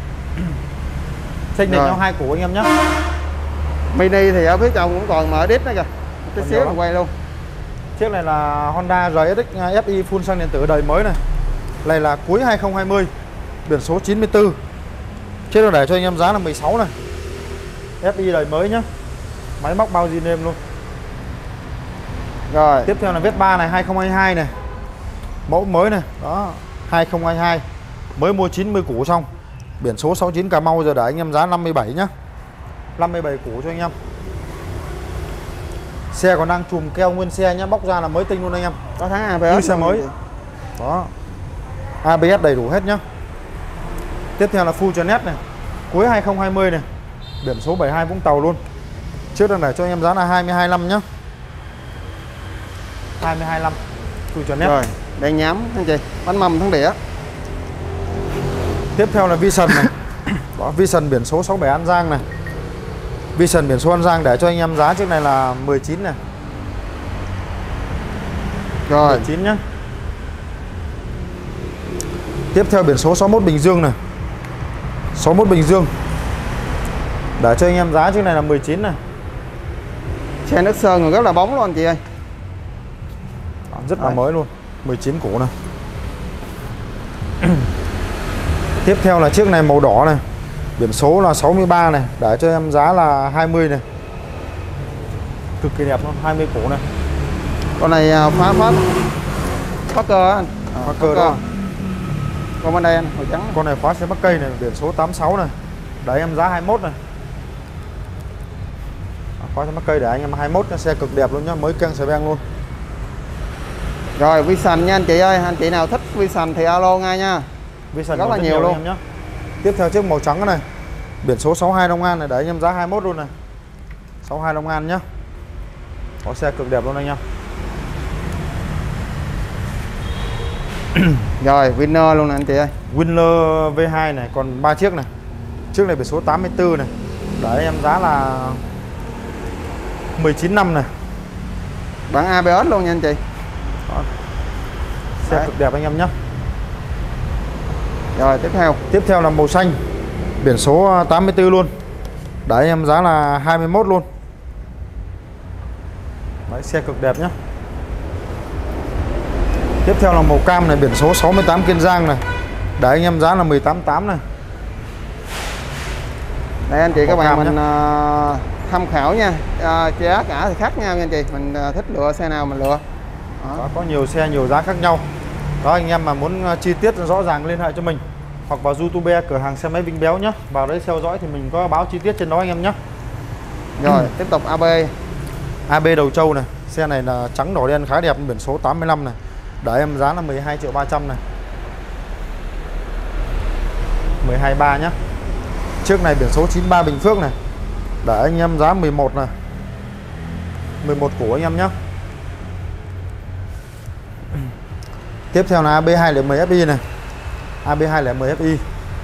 Chênh lệch nhau hai củ anh em nhé. Mini thì ở phía trong cũng còn mở đít nữa kìa. Tí xíu mình quay luôn. Chiếc này là Honda rờ ét ích ép i full xăng điện tử đời mới này. Này là cuối hai không hai không. Biển số chín mươi tư. Chiếc này để cho anh em giá là mười sáu này. ép i đời mới nhá. Máy móc bao zin êm luôn. Rồi, tiếp theo là Vespa này hai không hai hai này. Mẫu mới này, đó, hai không hai hai. Mới mua chín mươi củ xong. Biển số sáu chín Cà Mau, giờ để anh em giá năm mươi bảy nhá. năm mươi bảy củ cho anh em. Xe còn đang chùm keo nguyên xe nhá, bóc ra là mới tinh luôn anh em. có tháng a bê ét như xe mới. Đó. a bê ét đầy đủ hết nhá. Tiếp theo là Future Net này, cuối hai không hai không này. Biển số bảy hai Vũng Tàu luôn. Trước đang để cho anh em giá là hai mươi hai năm nhá. hai mươi hai năm Future Net. Rồi, đèn nhám anh chị, bánh mâm thắng đĩa. Tiếp theo là Vision này. Đó, Vision biển số sáu bảy An Giang này. Vision biển số An Giang để cho anh em giá chiếc này là mười chín này. Rồi, mười chín nhá. Tiếp theo biển số sáu mươi mốt Bình Dương này. sáu mươi mốt Bình Dương. Để cho anh em giá chiếc này là mười chín này. xe nước sơn rồi rất là bóng luôn anh chị ơi. Rất là Rồi. mới luôn, mười chín củ này. Tiếp theo là chiếc này màu đỏ này. Biển số là sáu mươi ba này, để cho em giá là hai mươi này. Cực kỳ đẹp luôn, hai mươi củ này. Con này à, phá phá phá cơ á anh. À, Phá cơ đó. Còn bên đây anh, màu trắng. Con này khóa xe Bắc Cây này, biển số tám mươi sáu này. Để em giá hai mươi mốt này. Khóa xe Bắc Cây để anh em hai mươi mốt, xe cực đẹp luôn nhá, mới keng xà beng luôn. Rồi Vision nha anh chị ơi, anh chị nào thích Vision thì alo ngay nha. Vision rất là nhiều, nhiều luôn em nhá. Tiếp theo chiếc màu trắng này. Biển số sáu mươi hai Long An này, để anh em giá hai mươi mốt luôn này. sáu mươi hai Long An nhá. Có xe cực đẹp luôn anh em. Rồi Winner luôn nè anh chị ơi. Winner vê hai này, còn ba chiếc này. Chiếc này biển số tám mươi tư này. Để em giá là mười chín năm này. Bản a bê ét luôn nha anh chị. Đó. Xe Đấy. cực đẹp anh em nhé. Rồi tiếp theo. Tiếp theo là màu xanh. Biển số tám mươi tư luôn. Đấy em giá là hai mươi mốt luôn. Đấy, xe cực đẹp nhé. Tiếp theo là màu cam này, biển số sáu mươi tám Kiên Giang này. Đấy anh em giá là mười tám tám này. Đây anh chị, các bạn mình uh, tham khảo nha. À, giá cả thì khác nhau nha anh chị, mình à, thích lựa xe nào mình lựa. Đó. Đó, có nhiều xe nhiều giá khác nhau. Đó, anh em mà muốn chi tiết rõ ràng liên hệ cho mình hoặc vào YouTube cửa hàng xe máy Vinh Béo nhé. Vào đấy theo dõi thì mình có báo chi tiết trên đó anh em nhé. Rồi tiếp tục a bê. a bê đầu trâu này, xe này là trắng đỏ đen khá đẹp, biển số tám mươi lăm này. Để em giá là mười hai triệu ba trăm này. mười hai ba nhá. Trước này biển số chín ba Bình Phước này. Để anh em giá mười một này. mười một củ anh em nhé. Tiếp theo là a bê hai không một ép i này. a bê hai không một ép i.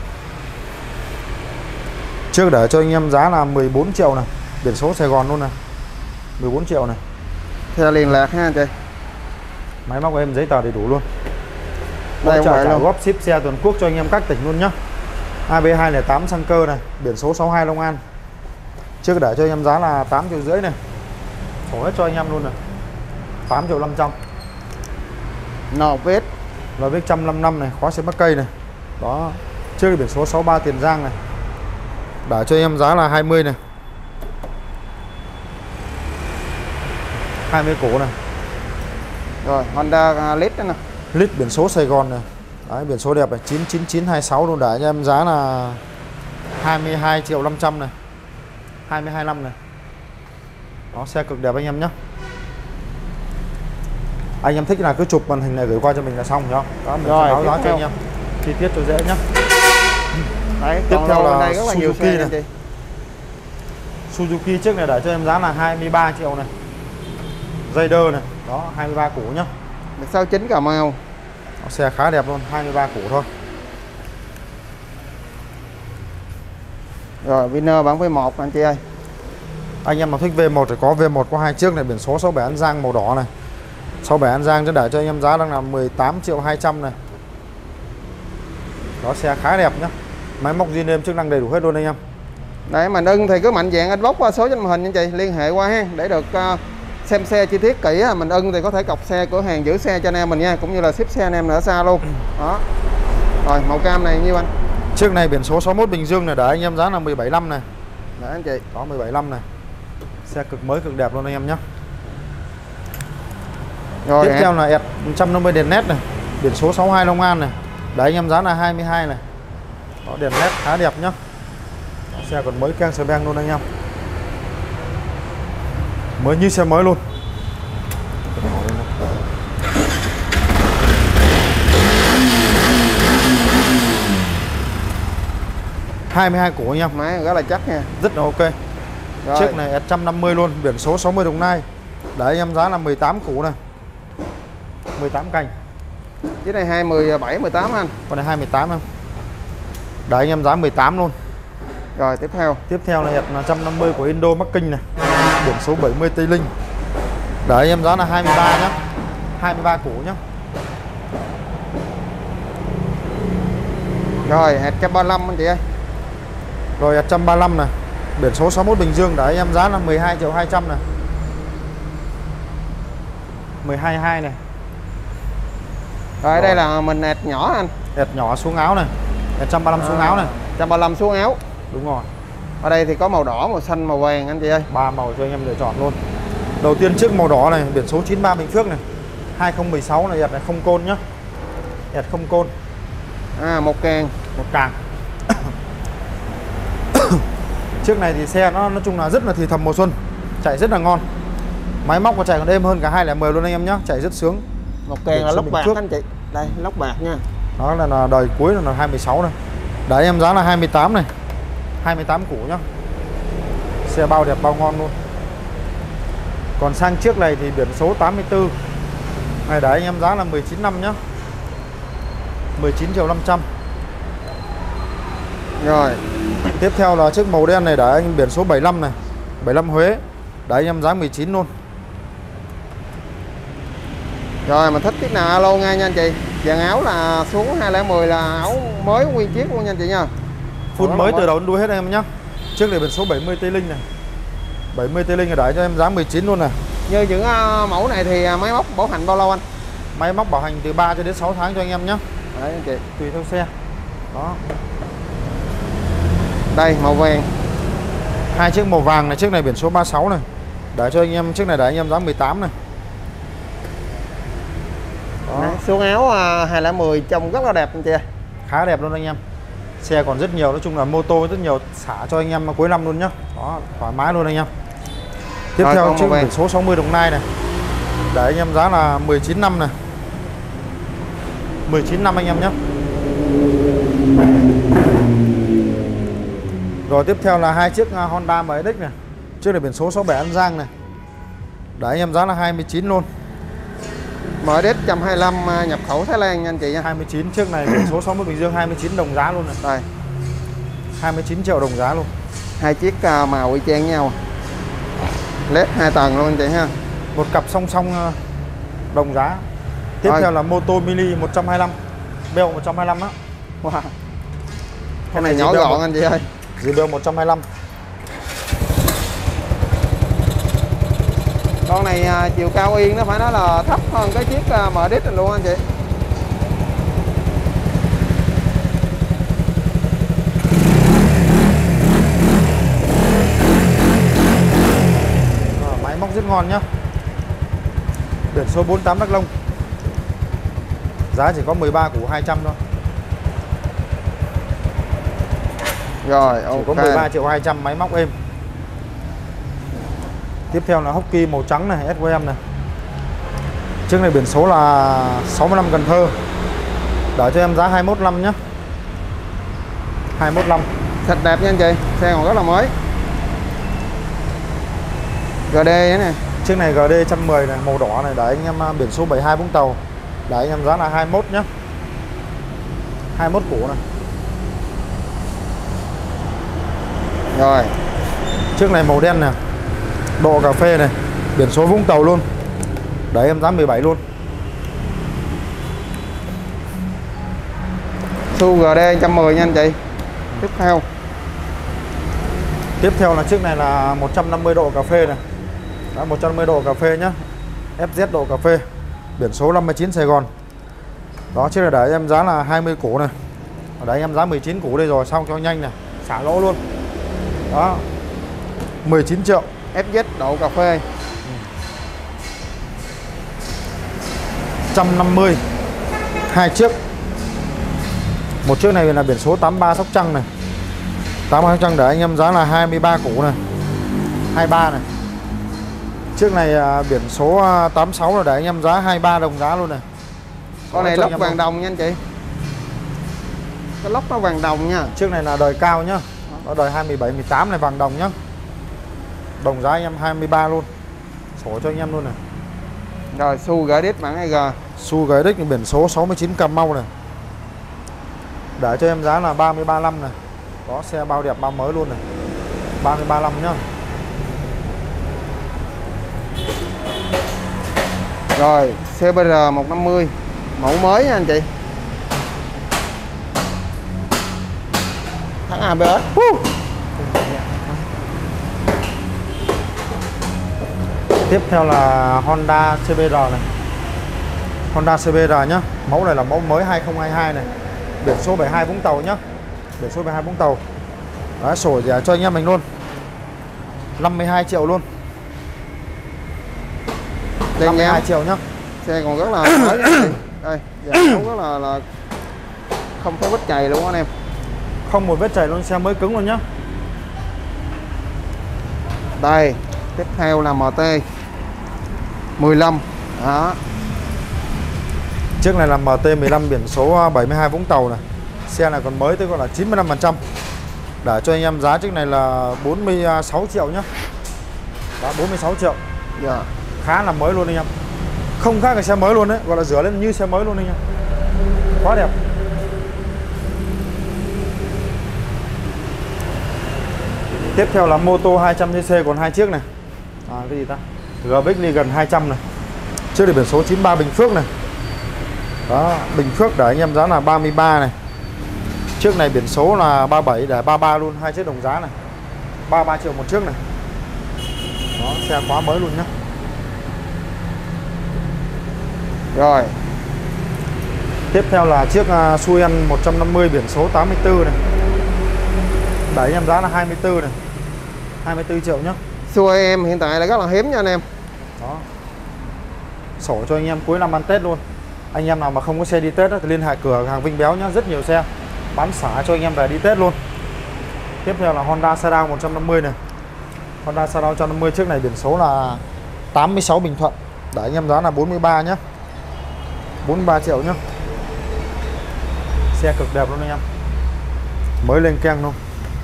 Trước để cho anh em giá là mười bốn triệu này. Biển số Sài Gòn luôn này. mười bốn triệu này. Theo liên lạc ha anh chị. Máy móc của em giấy tờ đầy đủ luôn. Đây Hỗ trợ trả luôn. góp ship xe toàn quốc cho anh em các tỉnh luôn nhá. a bê hai không tám xăng cơ này, biển số sáu hai Long An. Trước để cho anh em giá là tám triệu rưỡi này. Sổ hết cho anh em luôn này. tám triệu năm trăm. Nọ vết. Là vết một trăm năm mươi lăm này, khóa xe mắc cây này. Đó. Trước biển số sáu ba Tiền Giang này. Để cho anh em giá là hai mươi này. hai mươi cổ này. Rồi Honda Lead đó nè. Lít biển số Sài Gòn này. Đấy, biển số đẹp này, chín chín chín hai sáu luôn, để cho em giá là hai mươi hai triệu năm trăm này. hai mươi hai năm này. Đó, xe cực đẹp anh em nhé. Anh em thích là cứ chụp màn hình này gửi qua cho mình là xong nhá. Đó, mình Rồi, báo giá cho theo. anh em chi tiết cho dễ nhá. Đấy, Tiếp theo là đây rất là nhiều Suzuki xe này. anh chị. Suzuki trước này để cho em giá là hai mươi ba triệu này. Raider này, đó hai mươi ba củ nhá. một sáu chín Cà Mau. Đó, xe khá đẹp luôn, hai mươi ba củ thôi. Rồi Vinner bản vê một anh chị ơi. Anh em mà thích vê một thì có vê một có hai chiếc này, biển số sáu bảy An Giang màu đỏ này. sáu bảy An Giang cho để cho anh em giá đang là mười tám triệu hai trăm này. Đó, xe khá đẹp nhá. Máy móc zin êm chức năng đầy đủ hết luôn anh em. Đấy, mình ưng thì cứ mạnh dạn inbox qua số trên màn hình anh chị, liên hệ qua ha để được uh, xem xe chi tiết kỹ. Mình ưng thì có thể cọc xe cửa hàng giữ xe cho anh em mình nha, cũng như là ship xe anh em ở xa luôn. Đó. Rồi màu cam này nhiêu anh? Chiếc này biển số sáu mốt Bình Dương này, để anh em giá là mười bảy năm này. Đấy anh chị. Đó, mười bảy năm này. Xe cực mới cực đẹp luôn anh em nhé. Rồi tiếp hả? theo là ẹt một trăm năm mươi đèn led này, biển số sáu hai Long An này. Để anh em giá là hai mươi hai này. Đó, đèn led khá đẹp nhá. Đó, xe còn mới keng sờ beng luôn anh em. Mới như xe mới luôn. hai mươi hai củ anh em. Máy rất là chắc nha. Rất là ok. Rồi. Chiếc này một trăm năm mươi luôn, biển số sáu mươi Đồng Nai. Để anh em giá là mười tám củ này. mười tám cành. Chiếc này hai mươi bảy mười tám anh. Con này hai mươi tám em. Để anh em giá mười tám luôn. Rồi tiếp theo. Tiếp theo là một trăm năm mươi của Indo Bắc Kinh này. Biển số bảy mươi Tây Linh. Để anh em giá là hai mươi ba nhá. hai mươi ba củ nhá. Rồi một trăm ba mươi lăm anh chị ơi. Rồi một trăm ba mươi lăm này. Biển số sáu mốt Bình Dương, để anh em giá là mười hai triệu hai trăm này. mười hai hai này. Rồi, Rồi. đây là mình ẹt nhỏ anh. Ẹt nhỏ xuống áo này. một trăm ba mươi lăm xuống áo này. một trăm ba mươi lăm xuống áo. Đúng rồi. Ở đây thì có màu đỏ, màu xanh, màu vàng anh chị ơi. Ba màu cho anh em lựa chọn luôn. Đầu tiên chiếc màu đỏ này, biển số chín ba Bình Phước này. hai không một sáu này, ẹt này không côn nhá. Ẹt không côn. À, một càng. Một càng. Chiếc này thì xe nó nói chung là rất là thì thầm mùa xuân, chạy rất là ngon. Máy móc có chạy còn êm hơn cả hai không một luôn anh em nhá, chạy rất sướng. Một càng là lốc bạc anh chị. Đây, lốc bạc nha. Đó là, là đời cuối là hai mươi sáu này. Đấy em giá là hai mươi tám này. hai mươi tám củ nhá. Xe bao đẹp bao ngon luôn. Còn sang chiếc này thì biển số tám mươi tư. Này đấy anh em giá là mười chín năm nhá. mười chín triệu năm trăm. Rồi. Tiếp theo là chiếc màu đen này, để anh biển số bảy mươi lăm này. bảy mươi lăm Huế. Đấy anh em giá mười chín luôn. Rồi mình thích chiếc nào alo ngay nha anh chị. Dàn áo là xuống hai không một không là áo mới nguyên chiếc luôn nha anh chị nha. Full mới từ đầu đến đuôi hết em nhá. Chiếc này biển số bảy mươi Tây Linh này. bảy mươi Tây Linh để cho em giá mười chín luôn này. Như những uh, mẫu này thì uh, máy móc bảo hành bao lâu anh? Máy móc bảo hành từ ba cho đến sáu tháng cho anh em nhé. Đấy anh chị. Tùy theo xe. Đó. Đây màu vàng. Hai chiếc màu vàng này, chiếc này biển số ba sáu này. Để cho anh em, chiếc này để anh em giá mười tám này. Đó. Xuống áo hai không một không trông rất là đẹp anh chị. Khá đẹp luôn anh em. Xe còn rất nhiều, nói chung là mô tô rất nhiều, xả cho anh em cuối năm luôn nhá. Đó, thoải mái luôn anh em. Tiếp Rồi, theo chiếc biển biển số sáu mươi Đồng Nai này. Để anh em giá là mười chín năm này. mười chín năm anh em nhé. Rồi tiếp theo là hai chiếc Honda em ích này. Chiếc này biển số sáu bảy An Giang này. Để anh em giá là hai mươi chín luôn. em ích một trăm hai mươi lăm nhập khẩu Thái Lan nha anh chị nha. hai mươi chín, chiếc này biển số sáu mươi Bình Dương hai mươi chín đồng giá luôn này. Đây. hai mươi chín triệu đồng giá luôn. Hai chiếc màu y chang nhau. led hai tầng luôn anh chị ha. Một cặp song song đồng giá. Tiếp Rồi. theo là mô tô mini một trăm hai mươi lăm. Bell một trăm hai mươi lăm á. Wow. Cái này nhỏ gọn anh chị ơi. Dì Bell một trăm hai mươi lăm. Con này à, chiều cao yên nó phải nói là thấp hơn cái chiếc à, em ích luôn anh chị. À, máy móc rất ngon nhá. Biển số bốn tám Đắk Nông. Giá chỉ có mười ba củ hai trăm thôi. Rồi Chỉ ok. có mười ba triệu hai trăm, máy móc êm. Tiếp theo là Hockey màu trắng này, ét vê em này. Chiếc này biển số là sáu mươi lăm Cần Thơ. Để cho em giá hai mươi mốt năm nhé. hai mươi mốt năm. Thật đẹp nha anh chị. Xe còn rất là mới. giê đê này. Chiếc này giê đê một trăm mười này, màu đỏ này. Để anh em biển số bảy mươi hai Vũng Tàu. Để anh em giá là hai mươi mốt nhé. hai mươi mốt củ này. Rồi. Chiếc này màu đen nè, độ cà phê này, biển số Vũng Tàu luôn. Để em giá mười bảy luôn. Su giê đê một trăm mười nha anh chị. Tiếp theo. Tiếp theo là chiếc này là một trăm năm mươi độ cà phê này. Đó, một trăm năm mươi độ cà phê nhá. ép dét độ cà phê. Biển số năm mươi chín Sài Gòn. Đó, chiếc này để em giá là hai mươi củ này. Để em giá mười chín củ đây rồi, xong cho nhanh này, xả lỗ luôn. Đó. mười chín triệu. ép dét độ cà phê. một trăm năm mươi. Hai chiếc. Một chiếc này là biển số tám mươi ba Sóc Trăng này. tám mươi ba Sóc Trăng để anh em giá là hai mươi ba củ này. hai mươi ba này. Chiếc này à, biển số tám mươi sáu là để anh em giá hai mươi ba đồng giá luôn này. Con này lốc vàng đồng nha anh chị. Cái lốc nó vàng đồng nha. Chiếc này là đời cao nhá. Nó đời hai mươi bảy mười tám này, vàng đồng nhá. Đồng giá anh em hai mươi ba luôn. Sổ cho anh em luôn này. Rồi Su giê đê bản i giê. Su giê đê biển số sáu mươi chín Cà Mau này. Để cho em giá là ba mươi ba năm này. Có xe bao đẹp bao mới luôn này. ba mươi ba năm nhá. Rồi xê bê rờ một năm mươi mẫu mới nha anh chị. Thắng a bê ét. Tiếp theo là Honda xê bê rờ này. Honda xê bê rờ nhá. Mẫu này là mẫu mới hai không hai hai này. Biển số bảy mươi hai Vũng Tàu nhá. Biển số bảy mươi hai Vũng Tàu. Đó, sổ giá cho anh em mình luôn. năm mươi hai triệu luôn. Đây năm mươi hai em. triệu nhá. Xe còn rất là mới nha anh chị. Đây, dạ, rất là là không có vết chày luôn anh em. Không một vết chảy luôn, xe mới cứng luôn nhá. Đây, tiếp theo là em tê mười lăm. Đó. Chiếc này là em tê mười lăm biển số bảy mươi hai Vũng Tàu này. Xe này còn mới tới gọi là chín mươi lăm phần trăm. Để cho anh em giá chiếc này là bốn mươi sáu triệu nhá. Đó, bốn mươi sáu triệu. Dạ. Khá là mới luôn anh em. Không khác cái xe mới luôn đấy, gọi là rửa lên như xe mới luôn anh em. Quá đẹp. Tiếp theo là mô tô hai trăm xê xê còn hai chiếc này. À, cái gì ta? giê bê ích gần hai trăm này. Chiếc này biển số chín mươi ba Bình Phước này. Đó, Bình Phước để anh em giá là ba mươi ba này. Chiếc này biển số là ba mươi bảy để ba mươi ba luôn, hai chiếc đồng giá này. ba mươi ba triệu một chiếc này. Đó, xe quá mới luôn nhá. Rồi. Tiếp theo là chiếc uh, Suyen một trăm năm mươi biển số tám mươi tư này. Để anh em giá là hai mươi tư này. hai mươi tư triệu nhá. Siêu em hiện tại là rất là hiếm nha anh em. Đó. Sổ cho anh em cuối năm ăn Tết luôn. Anh em nào mà không có xe đi Tết đó, thì liên hệ cửa hàng Vinh Béo nhá, rất nhiều xe bán xả cho anh em về đi Tết luôn. Tiếp theo là Honda Shadow một trăm năm mươi này. Honda Shadow một trăm năm mươi trước này biển số là tám mươi sáu Bình Thuận. Để anh em giá là bốn mươi ba nhá. bốn mươi ba triệu nhá. Xe cực đẹp luôn anh em. Mới lên keng luôn.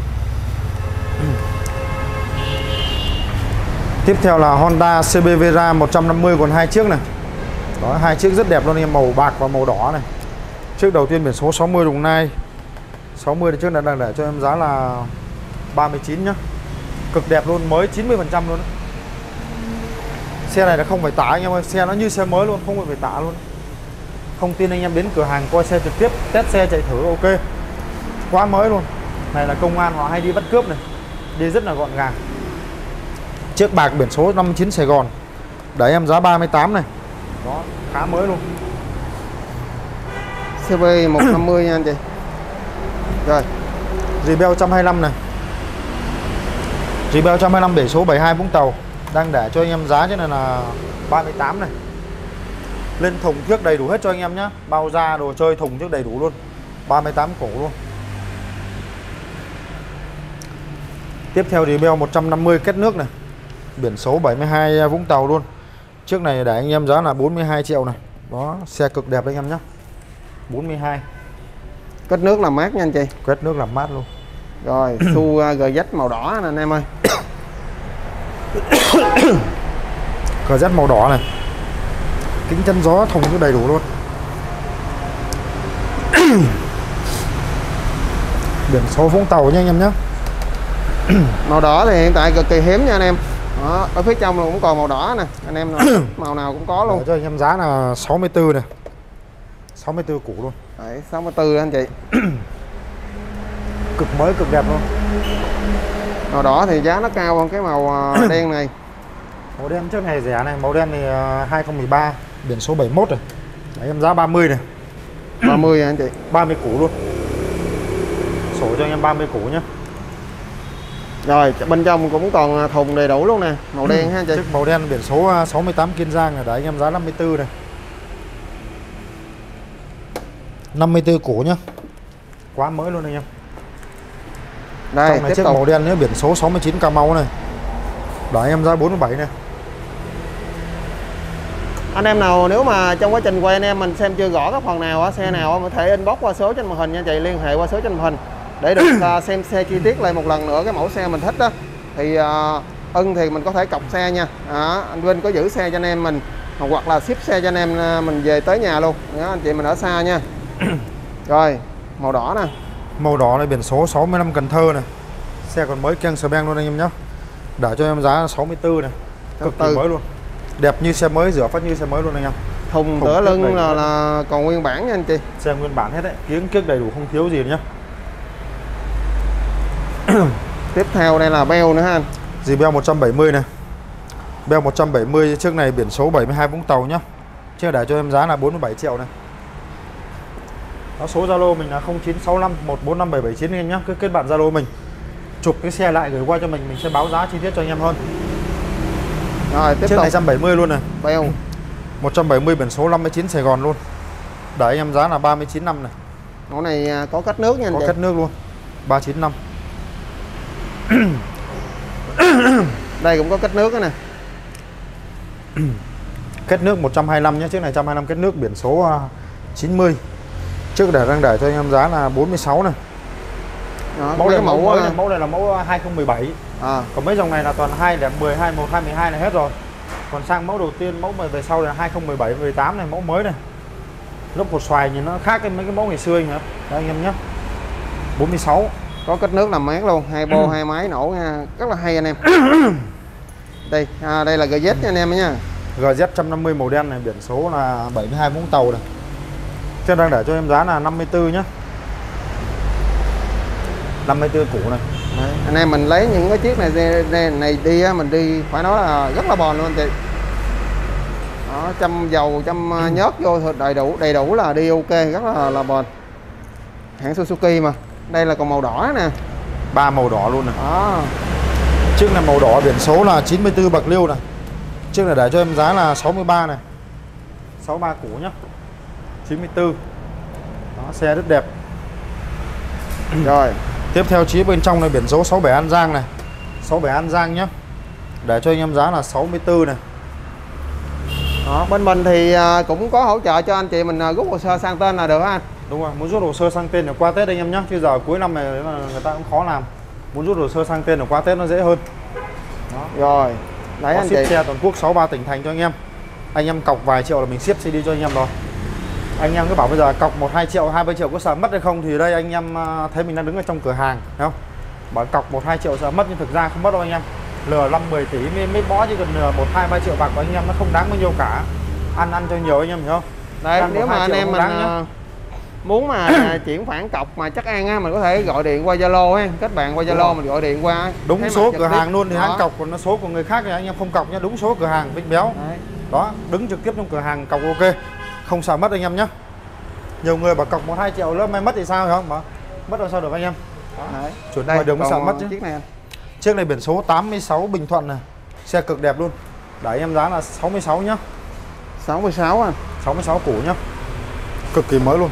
Tiếp theo là Honda xê bê Vera một trăm năm mươi, còn hai chiếc này. Đó, hai chiếc rất đẹp luôn anh em, màu bạc và màu đỏ này. Chiếc đầu tiên biển số sáu mươi Đồng Nai. sáu mươi thì trước này đang để cho em giá là ba mươi chín nhá. Cực đẹp luôn, mới chín mươi phần trăm luôn đó. Xe này là không phải tả anh em ơi, xe nó như xe mới luôn, không phải tả luôn. Không tin anh em đến cửa hàng coi xe trực tiếp, test xe chạy thử ok. Quá mới luôn. Này là công an họ hay đi bắt cướp này. Đi rất là gọn gàng. Chiếc bạc biển số năm mươi chín Sài Gòn. Để em giá ba mươi tám này. Đó, khá mới luôn. xê bê một trăm năm mươi nha anh chị. Rồi, Rebel một trăm hai mươi lăm này. Rebel một trăm hai mươi lăm biển số bảy mươi hai Vũng Tàu. Đang để cho anh em giá cho nên là ba mươi tám này. Lên thùng trước đầy đủ hết cho anh em nhá. Bao da, đồ chơi, thùng trước đầy đủ luôn. ba mươi tám cổ luôn. Tiếp theo Rebel một trăm năm mươi kết nước này. Biển số bảy mươi hai Vũng Tàu luôn. Trước này để anh em giá là bốn mươi hai triệu này. Đó, xe cực đẹp anh em nhé. bốn mươi hai. kết nước làm mát nha anh chị. Kết nước làm mát luôn. Rồi, xu gờ dách màu đỏ nè anh em ơi. Cờ dắt màu đỏ này. Kính chân gió thùng cứ đầy đủ luôn. Biển số Vũng Tàu nha anh em nhé. Màu đỏ thì hiện tại cực kỳ hiếm nha anh em. Đó, ở phía trong cũng còn màu đỏ nè anh em, nào màu nào cũng có luôn. Để cho anh em giá là sáu mươi tư này. sáu mươi tư củ luôn. Đấy, sáu mươi tư anh chị. Cực mới, cực đẹp luôn. Màu đỏ thì giá nó cao hơn cái màu đen này. Màu đen trước này rẻ này, màu đen thì hai không một ba, biển số bảy mươi mốt này. Đấy, em giá ba mươi này. ba mươi anh chị. ba mươi củ luôn. Sổ cho anh em ba mươi củ nhá. Rồi, bên trong cũng còn thùng đầy đủ luôn nè, màu đen ha anh chị. Chiếc màu đen biển số sáu mươi tám Kiên Giang này, để anh em giá năm mươi tư này. năm mươi tư củ nhá. Quá mới luôn anh em. Đây, trong này tiếp chiếc tục. màu đen nữa, biển số sáu mươi chín Cà Mau này. Để anh em giá bốn mươi bảy này. Anh em nào nếu mà trong quá trình quay anh em mình xem chưa rõ các phần nào, xe nào có thể inbox qua số trên màn hình nha chị, liên hệ qua số trên màn hình để được uh, xem xe chi tiết lại một lần nữa cái mẫu xe mình thích đó. Thì uh, ưng thì mình có thể cọc xe nha. Đó, anh Vinh có giữ xe cho anh em mình, hoặc là ship xe cho anh em uh, mình về tới nhà luôn. Đó, anh chị mình ở xa nha. Rồi, màu đỏ nè. Màu đỏ này biển số sáu mươi lăm Cần Thơ này. Xe còn mới keng sờ beng luôn anh em nhé. Để cho em giá sáu mươi tư này. Cực kỳ mới luôn. Đẹp như xe mới, rửa phát như xe mới luôn anh em. Thùng đỡ lưng là, là còn nguyên bản nha anh chị. Xe nguyên bản hết đấy, kiếng kiếc đầy đủ không thiếu gì nhá. Tiếp theo đây là beo nữa ha anh. Rebel một trăm bảy mươi này. Beo một trăm bảy mươi trước này biển số bảy mươi hai Vũng Tàu nhá. Chứ để cho em giá là bốn mươi bảy triệu này. Đó, số Zalo mình là không chín sáu năm một bốn năm bảy bảy chín anh em nhá. Cứ kết bạn Zalo mình, chụp cái xe lại gửi qua cho mình, mình sẽ báo giá chi tiết cho anh em hơn. Rồi tiếp Chiếc tục. này một trăm bảy mươi luôn này. Beo một trăm bảy mươi biển số năm mươi chín Sài Gòn luôn. Để anh em giá là ba mươi chín năm này. mẫu này có cách nước nha anh Có chị. cách nước luôn. ba mươi chín năm. Đây cũng có cách nước đó nè. Kết nước một trăm hai mươi lăm nhé. Chiếc này một trăm hai mươi lăm kết nước, biển số chín mươi. Trước để đang để cho anh em giá là bốn mươi sáu này. Đó, Mẫu này mẫu mới này, uh, mẫu này là mẫu hai không một bảy. à. Còn mấy dòng này là toàn hai không một hai, một hai một hai này hết rồi. Còn sang mẫu đầu tiên, mẫu về sau là hai không một bảy, mười tám này, mẫu mới này. Lốp cột xoài nhìn nó khác cái mấy cái mẫu ngày xưa anh hả? Đây anh em nhé. bốn mươi sáu. Có cách nước làm mát luôn, hai bô hai máy nổ nha, rất là hay anh em. Đây, à, đây là giê dét nha anh em nha. giê dét một trăm năm mươi màu đen này, biển số là bảy mươi hai Vũng Tàu này. Trên đang để cho em giá là năm mươi tư nhá. năm mươi tư củ này. Đấy, anh em mình lấy những cái chiếc này này, này đi á, mình đi phải nói là rất là bền luôn anh chị. Đó, châm dầu, châm nhớt vô thôi đầy đủ, đầy đủ là đi ok, rất là là bền. Hãng Suzuki mà. Đây là còn màu đỏ nè. Ba màu đỏ luôn này. Đó. Chiếc này màu đỏ, biển số là chín mươi tư bạc liêu này. Chiếc này để cho em giá là sáu mươi ba này. sáu mươi ba củ nhá. chín mươi tư. Đó, xe rất đẹp. Rồi. Tiếp theo phía bên trong này biển số sáu bảy An Giang này. sáu bảy An Giang nhá. Để cho anh em giá là sáu mươi tư này. Đó, bên mình thì cũng có hỗ trợ cho anh chị mình rút hồ sơ sang tên là được anh. Đúng rồi, muốn rút hồ sơ sang tên là qua Tết anh em nhá. Chứ giờ cuối năm này là người ta cũng khó làm. Muốn rút hồ sơ sang tên là qua Tết nó dễ hơn. Đó. Rồi. Đấy, có anh ship chị. xe toàn quốc sáu mươi ba tỉnh thành cho anh em. Anh em cọc vài triệu là mình ship xê đê cho anh em rồi. Anh em cứ bảo bây giờ cọc một hai triệu, hai ba triệu có sợ mất hay không thì đây anh em thấy mình đang đứng ở trong cửa hàng, thấy không? Bảo cọc một hai triệu sợ mất nhưng thực ra không mất đâu anh em. Lừa năm mười tỷ mới, mới bó, chứ còn lừa một hai ba triệu bạc của anh em nó không đáng bao nhiêu cả. Ăn ăn cho nhiều anh em hiểu không? Đấy, ăn nếu mà anh em mình uh, muốn mà chuyển khoản cọc mà chắc ăn á, mình có thể gọi điện qua Zalo á, kết bạn qua Zalo mình gọi điện qua. Đúng số cửa hàng luôn thì hắn cọc, còn nó số của người khác thì anh em không cọc nhá, đúng số cửa hàng Vinh Béo. Đấy. Đó, đứng trực tiếp trong cửa hàng cọc ok. Không sợ mất anh em nhé. Nhiều người bảo cọc một hai triệu nữa mai mất thì sao không? Mà mất đâu sao được anh em. Đấy. Chuẩn ngoài đường mới sợ mất chứ. Chiếc này. Chiếc này biển số tám mươi sáu Bình Thuận này. Xe cực đẹp luôn. Để em giá là sáu mươi sáu nhá. sáu mươi sáu anh. sáu mươi sáu củ nhá. Cực kỳ mới luôn.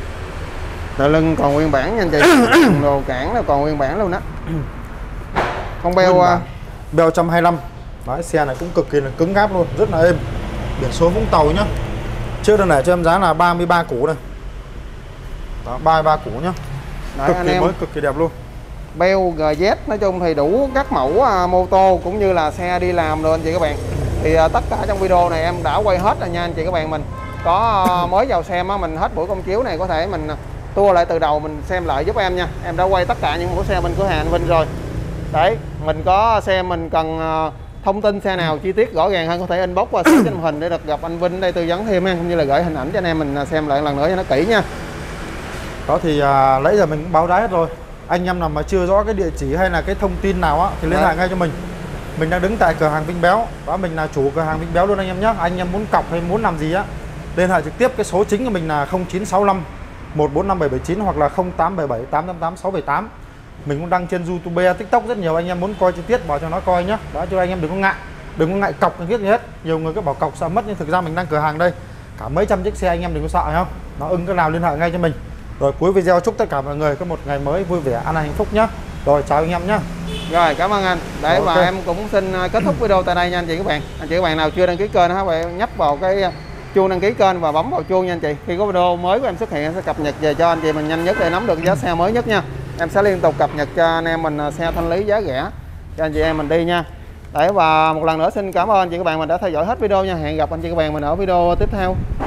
Đờ lưng còn nguyên bản nha anh chị. Đồ cản là còn nguyên bản luôn đó. Không beo beo một trăm hai mươi lăm. Đấy, xe này cũng cực kỳ là cứng gáp luôn, rất là êm. Biển số Vũng Tàu nhá. Trước đây này cho em giá là ba mươi ba củ này. Đó, ba mươi ba củ nhá. Đấy, cực anh kỳ em mới, cực kỳ đẹp luôn. Beo giê dét nói chung thì đủ các mẫu uh, mô tô cũng như là xe đi làm rồi anh chị các bạn. Thì uh, tất cả trong video này em đã quay hết rồi nha anh chị các bạn. Mình có uh, mới vào xem á, mình hết buổi công chiếu này có thể mình tua lại từ đầu mình xem lại giúp em nha. Em đã quay tất cả những mẫu xe bên cửa hàng anh Vinh rồi. Đấy, mình có xe mình cần uh, thông tin xe nào chi tiết rõ ràng hơn có thể inbox qua trên màn hình để được gặp anh Vinh đây tư vấn thêm ha, cũng như là gửi hình ảnh cho anh em mình xem lại lần nữa cho nó kỹ nha. Đó thì à, nãy giờ mình cũng báo đá hết rồi. Anh em nào mà chưa rõ cái địa chỉ hay là cái thông tin nào á thì liên hệ ngay cho mình. Mình đang đứng tại cửa hàng Vinh Béo. Đó, mình là chủ cửa hàng Vinh Béo luôn anh em nhé. Anh em muốn cọc hay muốn làm gì á, liên hệ trực tiếp. Cái số chính của mình là không chín sáu lăm một bốn năm bảy bảy chín hoặc là không tám bảy bảy tám tám tám sáu bảy tám. Mình cũng đăng trên YouTube, TikTok rất nhiều. Anh em muốn coi chi tiết vào cho nó coi nhá. Đó, cho anh em đừng có ngại, đừng có ngại cọc cần thiết gì hết. Nhiều người cứ bảo cọc sợ mất nhưng thực ra mình đang cửa hàng đây cả mấy trăm chiếc xe, anh em đừng có sợ không. Nó ưng cái nào liên hệ ngay cho mình. Rồi cuối video chúc tất cả mọi người có một ngày mới vui vẻ, an lành, hạnh phúc nhá. Rồi chào anh em nhá. Rồi cảm ơn anh. Để rồi, và okay. em cũng xin kết thúc video tại đây nha anh chị các bạn. Anh chị các bạn nào chưa đăng ký kênh hãy bạn nhấp vào cái chuông đăng ký kênh và bấm vào chuông nha anh chị. Khi có video mới của em xuất hiện em sẽ cập nhật về cho anh chị mình nhanh nhất để nắm được giá xe mới nhất nha. Em sẽ liên tục cập nhật cho anh em mình xe thanh lý giá rẻ cho anh chị em mình đi nha. Đấy, và một lần nữa xin cảm ơn anh chị các bạn mình đã theo dõi hết video nha. Hẹn gặp anh chị các bạn mình ở video tiếp theo.